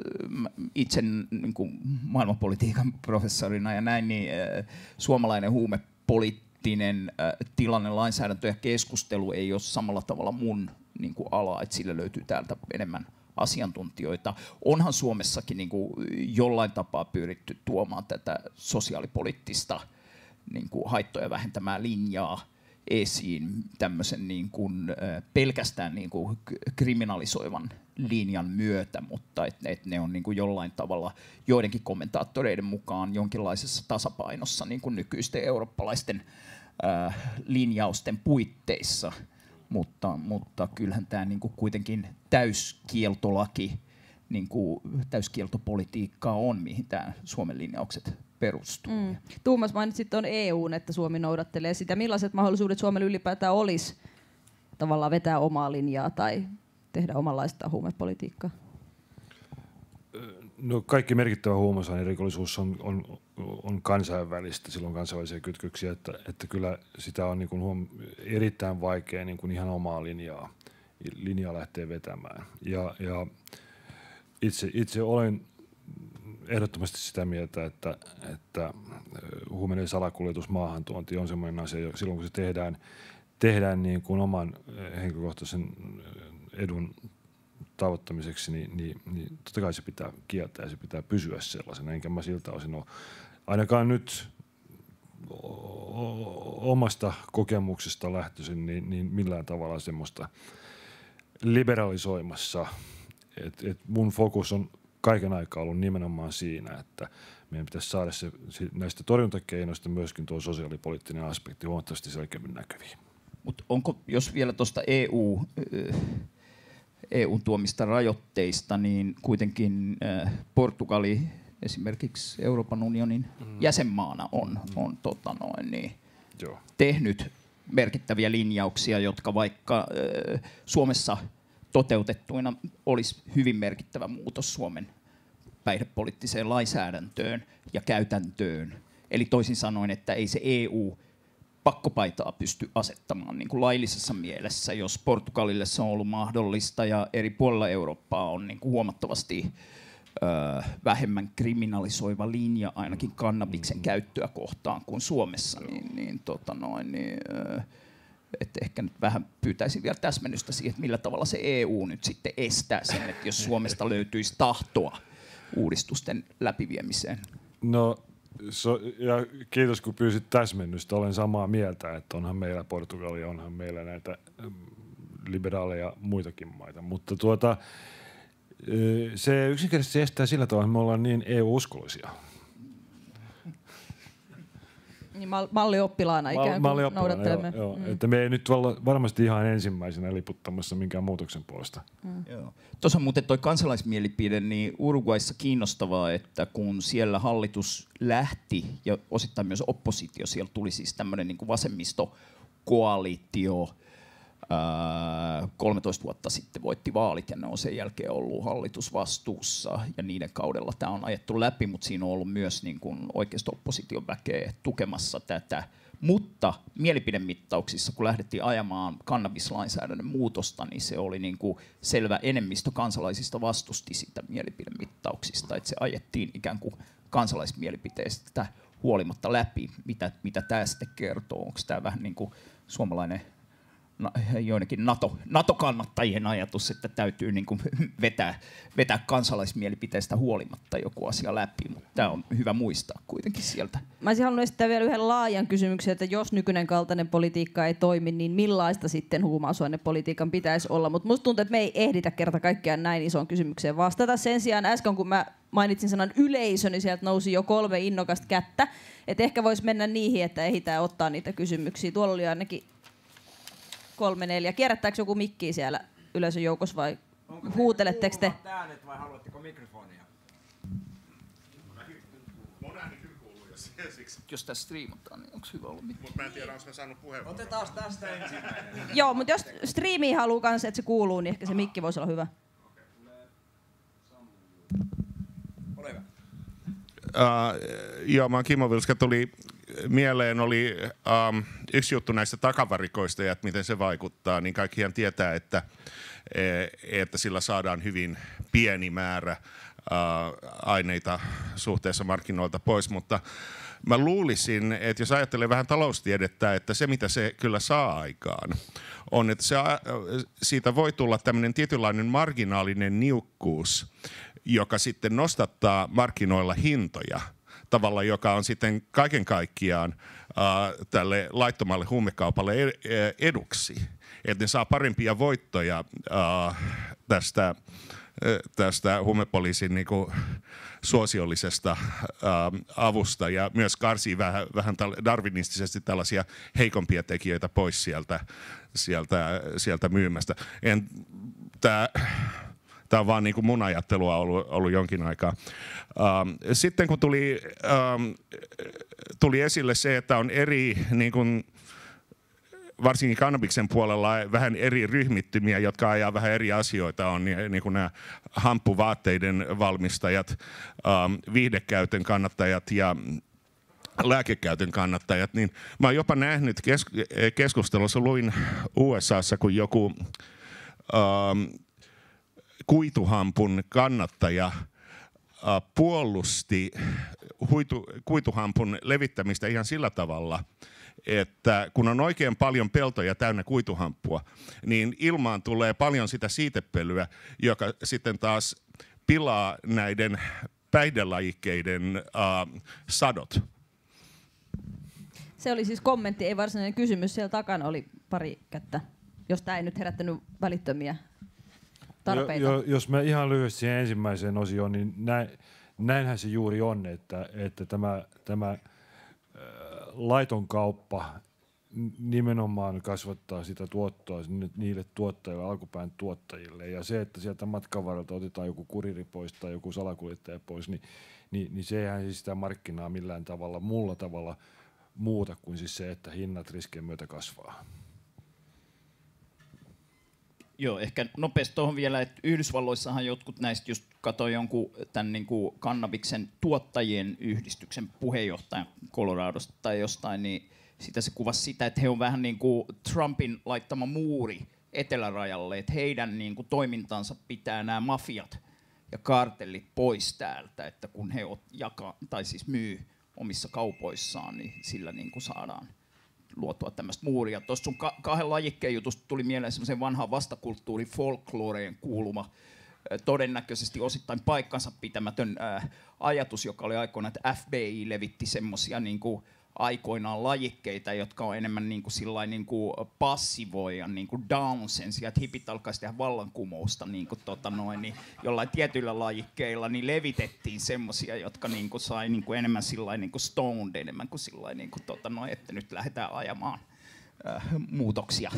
itse niin kuin maailmanpolitiikan professorina ja näin, niin suomalainen huumepoliittinen tilanne, lainsäädäntö ja keskustelu ei ole samalla tavalla mun niin kuin ala, että sille löytyy täältä enemmän asiantuntijoita. Onhan Suomessakin niin kuin jollain tapaa pyritty tuomaan tätä sosiaalipoliittista niin kuin haittoja vähentämään linjaa esiin tämmöisen niin kuin, äh, pelkästään niin kuin kriminalisoivan linjan myötä, mutta et, et ne on niin kuin jollain tavalla joidenkin kommentaattoreiden mukaan jonkinlaisessa tasapainossa niin kuin nykyisten eurooppalaisten äh, linjausten puitteissa, mutta, mutta kyllähän tämä niin kuin kuitenkin täyskieltolaki, niin kuin täyskieltopolitiikkaa on, mihin tämä Suomen linjaukset perustuu. Mm. Tuomas, mainitsit tuon E U:n, että Suomi noudattelee sitä. Millaiset mahdollisuudet Suomella ylipäätään olisi tavallaan vetää omaa linjaa tai tehdä omanlaista huumepolitiikkaa? No, kaikki merkittävä huumausainerikollisuus on, on, on kansainvälistä, silloin kansainvälisiä kytköksiä, että, että kyllä sitä on niin kuin huom- erittäin vaikea niin kuin ihan omaa linjaa, linjaa lähteä vetämään. Ja, ja itse, itse olen ehdottomasti sitä mieltä, että, että huumeiden salakuljetus, maahantuonti on sellainen asia, silloin kun se tehdään, tehdään niin kuin oman henkilökohtaisen edun tavoittamiseksi, niin, niin, niin totta kai se pitää kieltää ja se pitää pysyä sellaisena. Enkä mä siltä osin ole ainakaan nyt omasta kokemuksesta lähtöisin niin, niin millään tavalla semmoista liberalisoimassa. Et, et mun fokus on kaiken aikaa ollut nimenomaan siinä, että meidän pitäisi saada se, näistä torjuntakeinoista myöskin tuo sosiaalipoliittinen aspekti huomattavasti selkeämmin näkyviin. Mutta onko, jos vielä tuosta E U, E U:n tuomista rajoitteista, niin kuitenkin Portugali esimerkiksi Euroopan unionin mm. jäsenmaana on, on tota noin, niin Joo. tehnyt merkittäviä linjauksia, jotka vaikka Suomessa toteutettuina olisi hyvin merkittävä muutos Suomen päihdepoliittiseen lainsäädäntöön ja käytäntöön. Eli toisin sanoen, että ei se E U pakkopaitaa pysty asettamaan niin kuin laillisessa mielessä, jos Portugalille se on ollut mahdollista ja eri puolilla Eurooppaa on niin kuin huomattavasti ö, vähemmän kriminalisoiva linja ainakin kannabiksen käyttöä kohtaan kuin Suomessa, niin, niin, tota noin, niin ö, että ehkä nyt vähän pyytäisin vielä täsmennystä siihen, että millä tavalla se E U nyt sitten estää sen, että jos Suomesta löytyisi tahtoa uudistusten läpiviemiseen. No, so, ja kiitos kun pyysit täsmennystä. Olen samaa mieltä, että onhan meillä Portugalia, onhan meillä näitä liberaaleja muitakin maita. Mutta tuota, se yksinkertaisesti estää sillä tavalla, että me ollaan niin E U-uskollisia. Niin mallioppilaana ikään kuin noudattelemme. Joo, joo. Mm. Että me ei nyt olla varmasti ihan ensimmäisenä liputtamassa minkään muutoksen puolesta. Mm. Tuossa on muuten toi kansalaismielipide niin Uruguayssa kiinnostavaa, että kun siellä hallitus lähti ja osittain myös oppositio, siellä tuli siis tämmöinen niin kuin vasemmistokoalitio, ää, kolmetoista vuotta sitten voitti vaalit ja ne on sen jälkeen ollut hallitusvastuussa ja niiden kaudella tämä on ajettu läpi, mutta siinä on ollut myös niin kuin oikeisto-opposition väkeä tukemassa tätä Mutta mielipidemittauksissa, kun lähdettiin ajamaan kannabislainsäädännön muutosta, niin se oli niin kuin selvä enemmistö kansalaisista vastusti sitä mielipidemittauksista, että se ajettiin ikään kuin kansalaismielipiteestä huolimatta läpi, mitä, mitä tämä sitten kertoo. Onko tämä vähän niin kuin suomalainen joidenkin NATO, NATO-kannattajien ajatus, että täytyy niin kuin vetää, vetää kansalaismielipiteestä huolimatta joku asia läpi, mutta tämä on hyvä muistaa kuitenkin sieltä. Mä olisin halunnut esittää vielä yhden laajan kysymyksen, että jos nykyinen kaltainen politiikka ei toimi, niin millaista sitten huumausainepolitiikan pitäisi olla? Mutta musta tuntuu, että me ei ehditä kerta kaikkiaan näin isoon kysymykseen vastata. Sen sijaan äsken, kun mä mainitsin sanan yleisö, niin sieltä nousi jo kolme innokasta kättä. Että ehkä voisi mennä niihin, että ehditään ottaa niitä kysymyksiä. Tuolla oli ainakin kolme, neljä. Kierrättääkö joku mikkiä siellä yleisön joukossa vai huuteletteko te? Äänet vai haluatteko mikrofonia? Mun ääni kyllä kuuluu, jos, Jos tässä striimataan, niin onko hyvä ollut mikki? mutta mä en tiedä, onko mä saanut puheenvuoron. Otetaan tästä ensimmäinen. Joo, mutta jos striimiin haluaa kanssa, että se kuuluu, niin ehkä se mikki voisi olla hyvä. Ole hyvä. Uh, joo, mä oon Kimmo Vilska. Tuli mieleen oli um, yksi juttu näistä takavarikoista ja että miten se vaikuttaa, niin kaikkihan tietää, että, että sillä saadaan hyvin pieni määrä uh, aineita suhteessa markkinoilta pois, mutta mä luulisin, että jos ajattelee vähän taloustiedettä, että se mitä se kyllä saa aikaan, on, että se, siitä voi tulla tämmöinen tietynlainen marginaalinen niukkuus, joka sitten nostattaa markkinoilla hintoja tavalla, joka on sitten kaiken kaikkiaan äh, tälle laittomalle huumekaupalle eduksi. Että ne saa parempia voittoja äh, tästä, äh, tästä huumepoliisin niinku suosiollisesta äh, avusta ja myös karsii vähän, vähän darwinistisesti tällaisia heikompia tekijöitä pois sieltä, sieltä, sieltä myymästä. En, tää, Tämä on vaan niin kuin mun ajattelua ollut, ollut jonkin aikaa. Ähm, sitten kun tuli, ähm, tuli esille se, että on eri, niin kuin, varsinkin kannabiksen puolella vähän eri ryhmittymiä, jotka ajaa vähän eri asioita, on niin, niin kuin nämä hamppuvaatteiden valmistajat, ähm, viihdekäytön kannattajat ja lääkekäytön kannattajat, niin mä oon jopa nähnyt kes- keskustelussa, luin U S A:ssa, kun joku ähm, kuituhampun kannattaja äh, puolusti huitu, kuituhampun levittämistä ihan sillä tavalla, että kun on oikein paljon peltoja täynnä kuituhamppua, niin ilmaan tulee paljon sitä siitepölyä, joka sitten taas pilaa näiden päihdelajikkeiden äh, sadot. Se oli siis kommentti, ei varsinainen kysymys. Siellä takana oli pari kättä, jos tämä ei nyt herättänyt välittömiä tarpeita. Jo, jo, jos mä ihan lyhyesti siihen ensimmäiseen osioon, niin näin, näinhän se juuri on, että, että tämä, tämä äh, laiton kauppa nimenomaan kasvattaa sitä tuottoa niille tuottajille, alkupään tuottajille. Ja se, että sieltä matkan varrelta otetaan joku kuriri pois tai joku salakuljettaja pois, niin, niin, niin se eihän siis sitä markkinaa millään tavalla, muulla tavalla muuta kuin siis se, että hinnat riskien myötä kasvaa. Joo, ehkä nopeasti tuohon vielä, että Yhdysvalloissahan jotkut näistä just katsoi jonkun tämän niin kuin kannabiksen tuottajien yhdistyksen puheenjohtajan Coloradosta tai jostain, niin sitä se kuvasi sitä, että he on vähän niin kuin Trumpin laittama muuri etelärajalle, että heidän niin kuin toimintansa pitää nämä mafiat ja kartellit pois täältä, että kun he jakaa, tai siis myy omissa kaupoissaan, niin sillä niin kuin saadaan luotua tämmöistä muuria. Tuossa sun ka- kahden lajikkeen jutusta tuli mieleen semmoisen vanhan vastakulttuurin folkloreen kuuluma, todennäköisesti osittain paikkansa pitämätön ää, ajatus, joka oli aikoina, että F B I levitti semmoisia niin kuin aikoinaan lajikkeita, jotka on enemmän niin kuin sillain niin kuin passivoija, niin kuin down sen sijaan, että hipit alkaisi tehdä vallankumousta niin kuin tota noin, niin jollain tietyillä lajikkeilla, niin levitettiin semmoisia, jotka niin kuin sai niin kuin enemmän sillain niin kuin stoned, enemmän kuin sillain niin kuin tota noin, että nyt lähdetään ajamaan äh, muutoksia.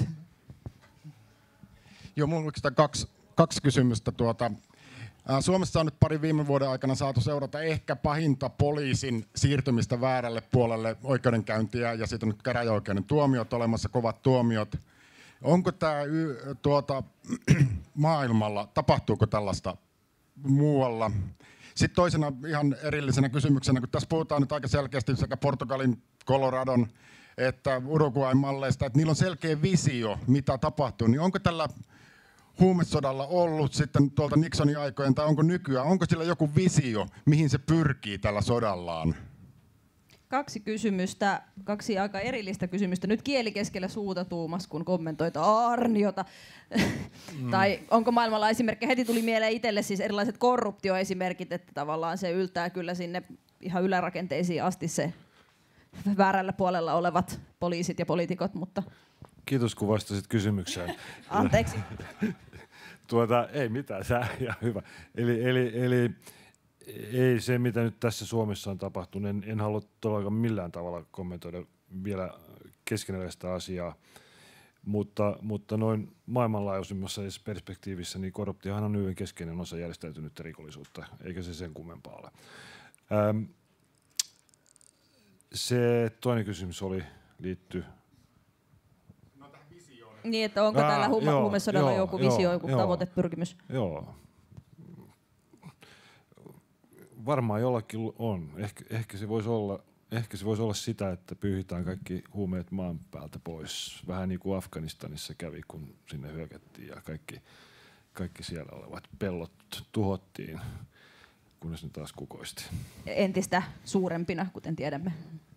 Joo, mulla on oikeastaan kaksi, kaksi kysymystä. Tuota, Suomessa on nyt pari viime vuoden aikana saatu seurata ehkä pahinta poliisin siirtymistä väärälle puolelle oikeudenkäyntiä ja siitä on nyt käräjäoikeuden tuomiot olemassa, kovat tuomiot. Onko tämä tuota, maailmalla, tapahtuuko tällaista muualla? Sitten toisena ihan erillisenä kysymyksenä, kun tässä puhutaan nyt aika selkeästi sekä Portugalin, Coloradon että Uruguayn malleista, että niillä on selkeä visio, mitä tapahtuu, niin onko tällä huumesodalla ollut sitten tuolta Nixonin aikojen, tai onko nykyään, onko sillä joku visio, mihin se pyrkii tällä sodallaan? Kaksi kysymystä, kaksi aika erillistä kysymystä. Nyt kieli keskellä suuta tuumas, kun kommentoit aarniota. Mm. Tai onko maailmalla esimerkkejä? Heti tuli mieleen itselle siis erilaiset korruptioesimerkit, että tavallaan se yltää kyllä sinne ihan ylärakenteisiin asti se väärällä puolella olevat poliisit ja poliitikot, mutta... Kiitos, kun vastasit kysymykseen. Anteeksi. tuota, ei mitään, sä ja hyvä. Eli, eli, eli ei se, mitä nyt tässä Suomessa on tapahtunut, en, en halua todellakaan millään tavalla kommentoida vielä keskeneräistä asiaa, mutta, mutta noin maailmanlaajuisimmassa perspektiivissä niin korruptiohan on hyvin keskeinen osa järjestäytynyttä rikollisuutta, eikä se sen kummempaa ole. Ähm, se toinen kysymys oli liittyy... Niin, että onko Ää, tällä huume- joo, huumesodalla joo, joku visio, joo, joku joo. tavoite, pyrkimys? Joo. Varmaan jollakin on. Ehkä, ehkä, se voisi olla, ehkä se voisi olla sitä, että pyyhitään kaikki huumeet maan päältä pois. Vähän niin kuin Afganistanissa kävi, kun sinne hyökättiin ja kaikki, kaikki siellä olevat pellot tuhottiin, kunnes ne taas kukoisti. Entistä suurempina, kuten tiedämme.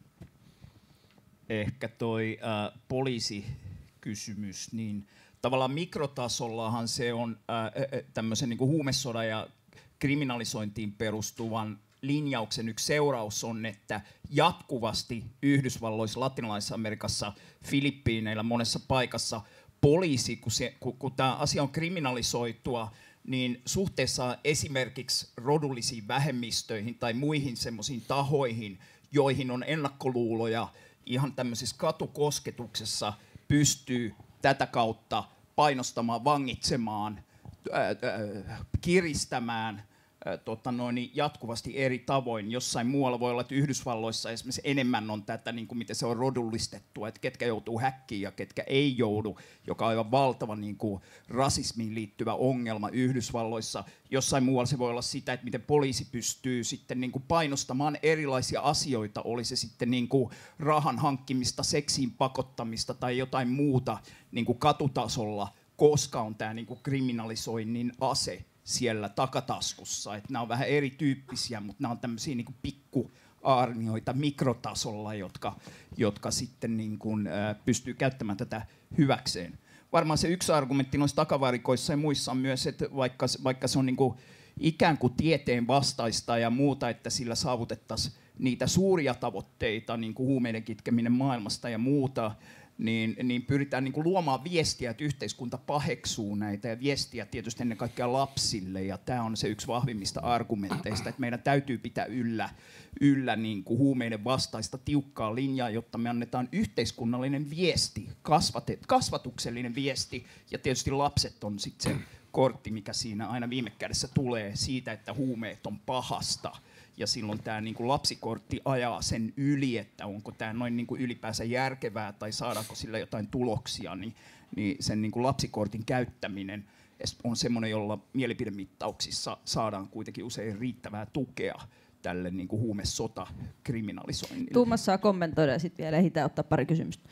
Ehkä toi äh, poliisikysymys, niin tavallaan mikrotasollahan se on äh, tämmöisen niin kuin huumesodan ja kriminalisointiin perustuvan linjauksen yksi seuraus on, että jatkuvasti Yhdysvalloissa, Latinalaisessa Amerikassa, Filippiineillä, monessa paikassa poliisi, kun, se, kun, kun tämä asia on kriminalisoitua, niin suhteessa esimerkiksi rodullisiin vähemmistöihin tai muihin semmoisiin tahoihin, joihin on ennakkoluuloja, ihan tämmöisessä katukosketuksessa pystyy tätä kautta painostamaan, vangitsemaan, ää, ää, kiristämään ää, tota noin, jatkuvasti eri tavoin. Jossain muualla voi olla, että Yhdysvalloissa esimerkiksi enemmän on tätä, niin kuin miten se on rodullistettu, että ketkä joutuu häkkiin ja ketkä ei joudu, joka on aivan valtava niin kuin rasismiin liittyvä ongelma Yhdysvalloissa. Jossain muualla se voi olla sitä, että miten poliisi pystyy sitten niin kuin painostamaan erilaisia asioita, oli se sitten niin kuin rahan hankkimista, seksiin pakottamista tai jotain muuta niin kuin katutasolla, koska on tämä niin kuin kriminalisoinnin ase siellä takataskussa. Että nämä on vähän erityyppisiä, mutta nämä on tämmöisiä niin kuin pikkuaarnioita mikrotasolla, jotka, jotka sitten niin kuin, ä, pystyy käyttämään tätä hyväkseen. Varmaan se yksi argumentti noissa takavarikoissa ja muissa on myös, että vaikka, vaikka se on niin kuin ikään kuin tieteen vastaista ja muuta, että sillä saavutettaisiin niitä suuria tavoitteita, niin kuin huumeiden kitkeminen maailmasta ja muuta, niin, niin pyritään niin kuin luomaan viestiä, että yhteiskunta paheksuu näitä ja viestiä tietysti ennen kaikkea lapsille. Ja tämä on se yksi vahvimmista argumenteista, että meidän täytyy pitää yllä, yllä niin kuin huumeiden vastaista tiukkaa linjaa, jotta me annetaan yhteiskunnallinen viesti, kasvatuksellinen viesti. Ja tietysti lapset on sitten se kortti, mikä siinä aina viime kädessä tulee siitä, että huumeet on pahasta. Ja silloin tämä niinku lapsikortti ajaa sen yli, että onko tämä noin niinku ylipäänsä järkevää tai saadaanko sillä jotain tuloksia, niin, niin sen niinku lapsikortin käyttäminen on semmoinen, jolla mielipidemittauksissa saadaan kuitenkin usein riittävää tukea tälle niinku huumesota-kriminalisoinnille. Tuomas saa kommentoida ja sitten vielä ehditään ottaa pari kysymystä.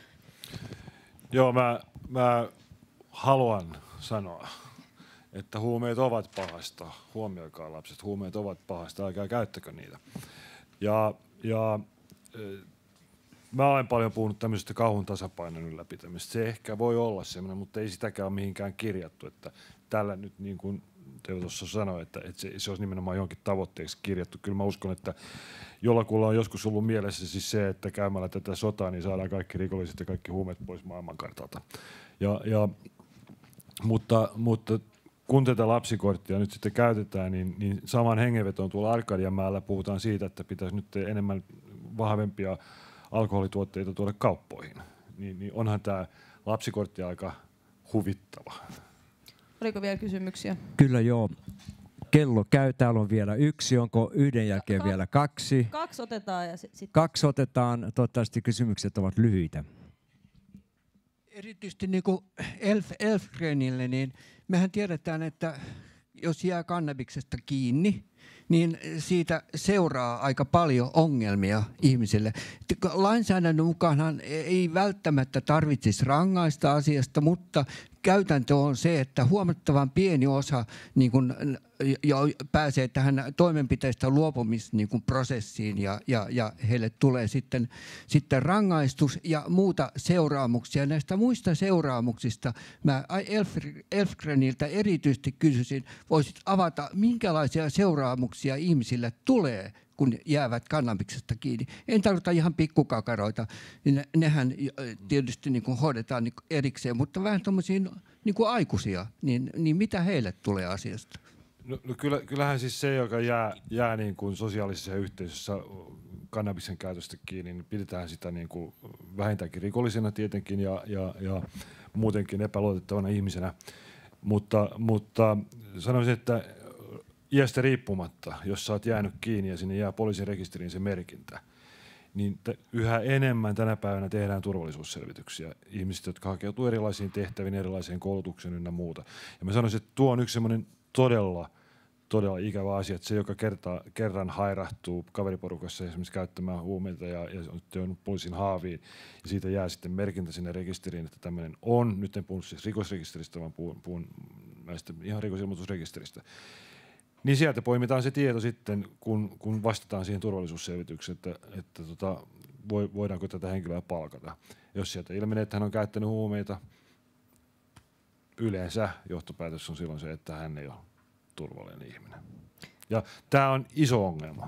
Joo, mä, mä haluan sanoa, että huumeet ovat pahasta. Huomioikaa lapset, huumeet ovat pahasta, älkää käyttäkö niitä. Ja, ja mä olen paljon puhunut tämmöisestä kauhun tasapainon ylläpitämistä. Se ehkä voi olla semmoinen, mutta ei sitäkään ole mihinkään kirjattu. Että tällä nyt niin kuin Teo tuossa sanoi, että, että se, se olisi nimenomaan johonkin tavoitteeksi kirjattu. Kyllä mä uskon, että jollakulla on joskus ollut mielessä siis se, että käymällä tätä sotaa, niin saadaan kaikki rikolliset ja kaikki huumeet pois maailmankartalta. Ja, ja, mutta, mutta kun tätä lapsikorttia nyt sitten käytetään, niin, niin saman hengenvetoon tuolla Arkadianmäellä puhutaan siitä, että pitäisi nyt enemmän vahvempia alkoholituotteita tuoda kauppoihin. Niin, niin onhan tämä lapsikortti aika huvittava. Oliko vielä kysymyksiä? Kyllä joo. Kello käy. Täällä on vielä yksi. Onko yhden jälkeen Ka- vielä kaksi? Kaksi otetaan ja sitten... Kaksi otetaan. Toivottavasti kysymykset ovat lyhyitä. Erityisesti niin kuin Elf, Elfgrenille, niin mehän tiedetään, että jos jää kannabiksesta kiinni, niin siitä seuraa aika paljon ongelmia ihmisille. Lainsäädännön mukaanhan ei välttämättä tarvitsisi rangaista asiasta, mutta käytäntö on se, että huomattavan pieni osa niin kun, jo pääsee tähän toimenpiteistä luopumisprosessiin ja, ja, ja heille tulee sitten, sitten rangaistus ja muuta seuraamuksia. Näistä muista seuraamuksista mä Elfgreniltä erityisesti kysyisin, voisit avata, minkälaisia seuraamuksia ihmisille tulee, kun jäävät kannabiksesta kiinni. En tarkoita ihan pikkukakaroita, ne, nehän tietysti niin kuin hoidetaan niin kuin erikseen, mutta vähän tuommoisia niin kuin aikuisia, niin, niin mitä heille tulee asiasta? No, no kyllä, kyllähän siis se, joka jää, jää niin kuin sosiaalisessa yhteisössä kannabiksen käytöstä kiinni, niin pidetään sitä niin kuin vähintäänkin rikollisena tietenkin ja, ja, ja muutenkin epäluotettavana ihmisenä. Mutta, mutta sanoisin, että iästä riippumatta, jos sä oot jäänyt kiinni ja sinne jää poliisin rekisteriin se merkintä, niin t- yhä enemmän tänä päivänä tehdään turvallisuusselvityksiä ihmisistä, jotka hakeutuu erilaisiin tehtäviin, erilaiseen koulutukseen ynnä muuta. Ja mä sanoisin, että tuo on yksi semmoinen todella, todella ikävä asia, että se, joka kerta, kerran hairahtuu kaveriporukassa esimerkiksi käyttämään huumeita ja, ja on työnnut poliisin haaviin, ja siitä jää sitten merkintä sinne rekisteriin, että tämmöinen on, nyt en puhu siis rikosrekisteristä, vaan puhun, puhun näistä ihan rikosilmoitusrekisteristä. Niin sieltä poimitaan se tieto sitten, kun, kun vastataan siihen turvallisuusselvitykseen, että, että tota, voidaanko tätä henkilöä palkata. Jos sieltä ilmenee, että hän on käyttänyt huumeita, yleensä johtopäätös on silloin se, että hän ei ole turvallinen ihminen. Ja tämä on iso ongelma.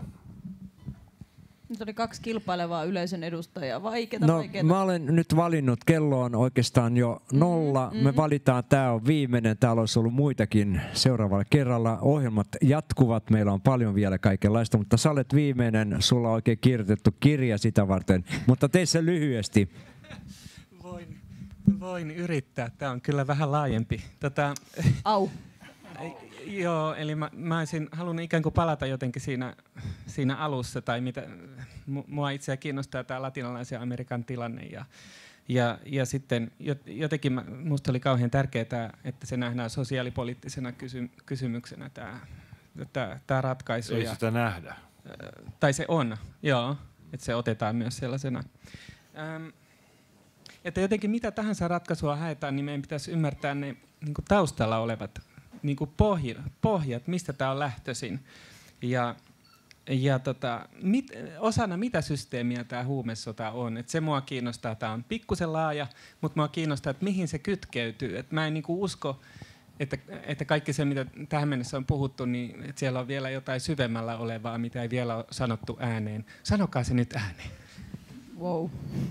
Nyt oli kaksi kilpailevaa yleisön edustajaa. Vaikeeta, no, vaikeeta. Mä olen nyt valinnut, kello on oikeastaan jo nolla. Mm-hmm. Me valitaan, tämä on viimeinen. Täällä olisi ollut muitakin seuraavalla kerralla. Ohjelmat jatkuvat, meillä on paljon vielä kaikenlaista, mutta sä olet viimeinen. Sulla on oikein kirjoitettu kirja sitä varten, mutta tee se lyhyesti. Voin, voin yrittää. Tämä on kyllä vähän laajempi. Tätä... Au. Joo, eli mä, mä olisin halunnut ikään kuin palata jotenkin siinä, siinä alussa, tai mitä, mua itseä kiinnostaa tämä latinalaisen Amerikan tilanne, ja, ja, ja sitten jotenkin mä, musta oli kauhean tärkeää, että se nähdään sosiaalipoliittisena kysy, kysymyksenä tämä, tämä, tämä ratkaisu. Ei ja, sitä nähdä. Tai se on, joo, että se otetaan myös sellaisena. Ähm, että jotenkin mitä tahansa ratkaisua haetaan, niin meidän pitäisi ymmärtää ne niin kuin taustalla olevat niin kuin pohjat, pohjat, mistä tämä on lähtöisin. Ja, ja tota, mit, osana mitä systeemiä tämä huumesota on. Et se mua kiinnostaa, tämä on pikkusen laaja, mutta mua kiinnostaa, että mihin se kytkeytyy. Et mä en niin kuin usko, että, että kaikki se, mitä tähän mennessä on puhuttu, niin että siellä on vielä jotain syvemmällä olevaa, mitä ei vielä ole sanottu ääneen. Sanokaa se nyt ääneen. Wow.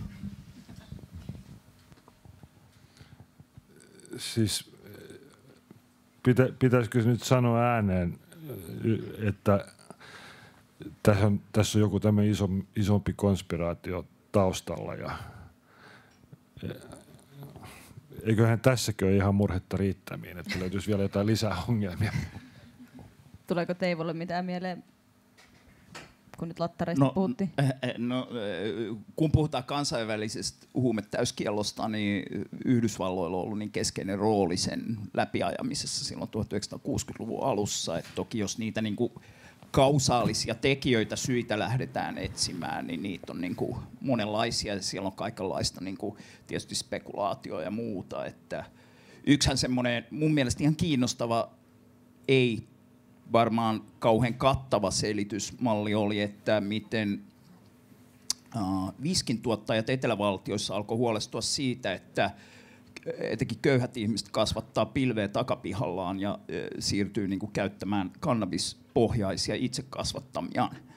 Siis pitä, pitäisikö nyt sanoa ääneen, että tässä on, tässä on joku tämmöinen iso, isompi konspiraatio taustalla ja eiköhän tässäkin ole ihan murhetta riittämiin, että löytyisi vielä jotain lisää ongelmia. Tuleeko Teivolle mitään mieleen, kun nyt lattareista no, puhuttiin? No, kun puhutaan kansainvälisestä huumetäyskiellosta, niin Yhdysvalloilla on ollut niin keskeinen rooli sen läpiajamisessa silloin tuhatyhdeksänsataakuusikymmentäluvun alussa. Et toki jos niitä niin kuin kausaalisia tekijöitä, syitä lähdetään etsimään, niin niitä on niin kuin monenlaisia. Siellä on kaikenlaista niin kuin tietysti spekulaatioa ja muuta. Että yksihän semmoinen mun mielestä ihan kiinnostava, ei varmaan kauhean kattava selitysmalli oli, että miten uh, viskin tuottajat etelävaltioissa alkoi huolestua siitä, että etenkin köyhät ihmiset kasvattaa pilveä takapihallaan ja uh, siirtyy niin kuin käyttämään kannabispohjaisia itse kasvattamia uh,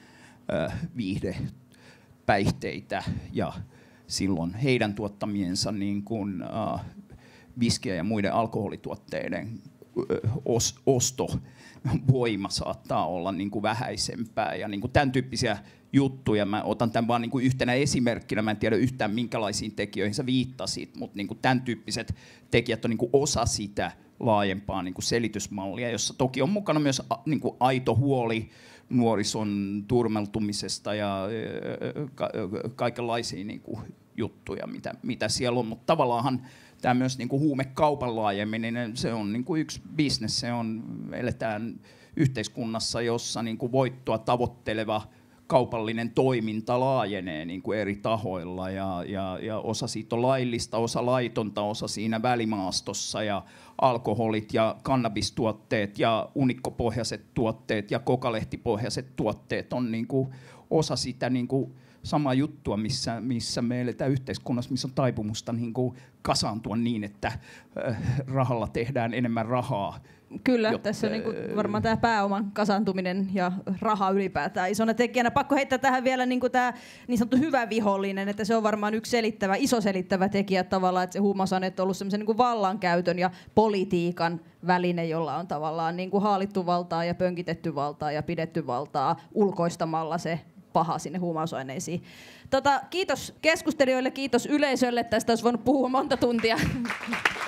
viihdepäihteitä, ja silloin heidän tuottamiensa niin kuin, uh, viskiä ja muiden alkoholituotteiden uh, os, osto voima saattaa olla niin kuin vähäisempää ja niin kuin tämän tyyppisiä juttuja. Mä otan tämän vaan niin kuin yhtenä esimerkkinä. Mä en tiedä yhtään minkälaisiin tekijöihin sä viittasit, mutta niin kuin tämän tyyppiset tekijät on niin kuin osa sitä laajempaa niin kuin selitysmallia, jossa toki on mukana myös niin kuin aito huoli nuorison turmeltumisesta ja ka- kaikenlaisia niin kuin juttuja, mitä, mitä siellä on. Mutta tavallaanhan tämä myös niinku huumekaupan laajeminen, se on niinku yksi business. Se on, eletään yhteiskunnassa, jossa niinku voittoa tavoitteleva kaupallinen toiminta laajenee niin kuin eri tahoilla ja, ja, ja osa siitä on laillista, osa laitonta, osa siinä välimaastossa ja alkoholit ja kannabistuotteet ja unikkopohjaiset tuotteet ja kokalehtipohjaiset tuotteet on niin kuin osa sitä niin kuin samaa juttua, missä, missä me eletään yhteiskunnassa, missä on taipumusta niin kuin kasaantua niin, että äh, rahalla tehdään enemmän rahaa. Kyllä, Jotta, tässä on niinku varmaan tämä pääoman kasaantuminen ja raha ylipäätään isona tekijänä. Pakko heittää tähän vielä niinku tämä niin sanottu hyvä vihollinen, että se on varmaan yksi selittävä, iso selittävä tekijä tavallaan, että se huumausaine on ollut semmoisen niinku vallankäytön ja politiikan väline, jolla on tavallaan niinku haalittu valtaa ja pönkitetty valtaa ja pidetty valtaa ulkoistamalla se paha sinne huumausaineisiin. Tota, kiitos keskustelijoille, kiitos yleisölle. Tästä olisi voinut puhua monta tuntia.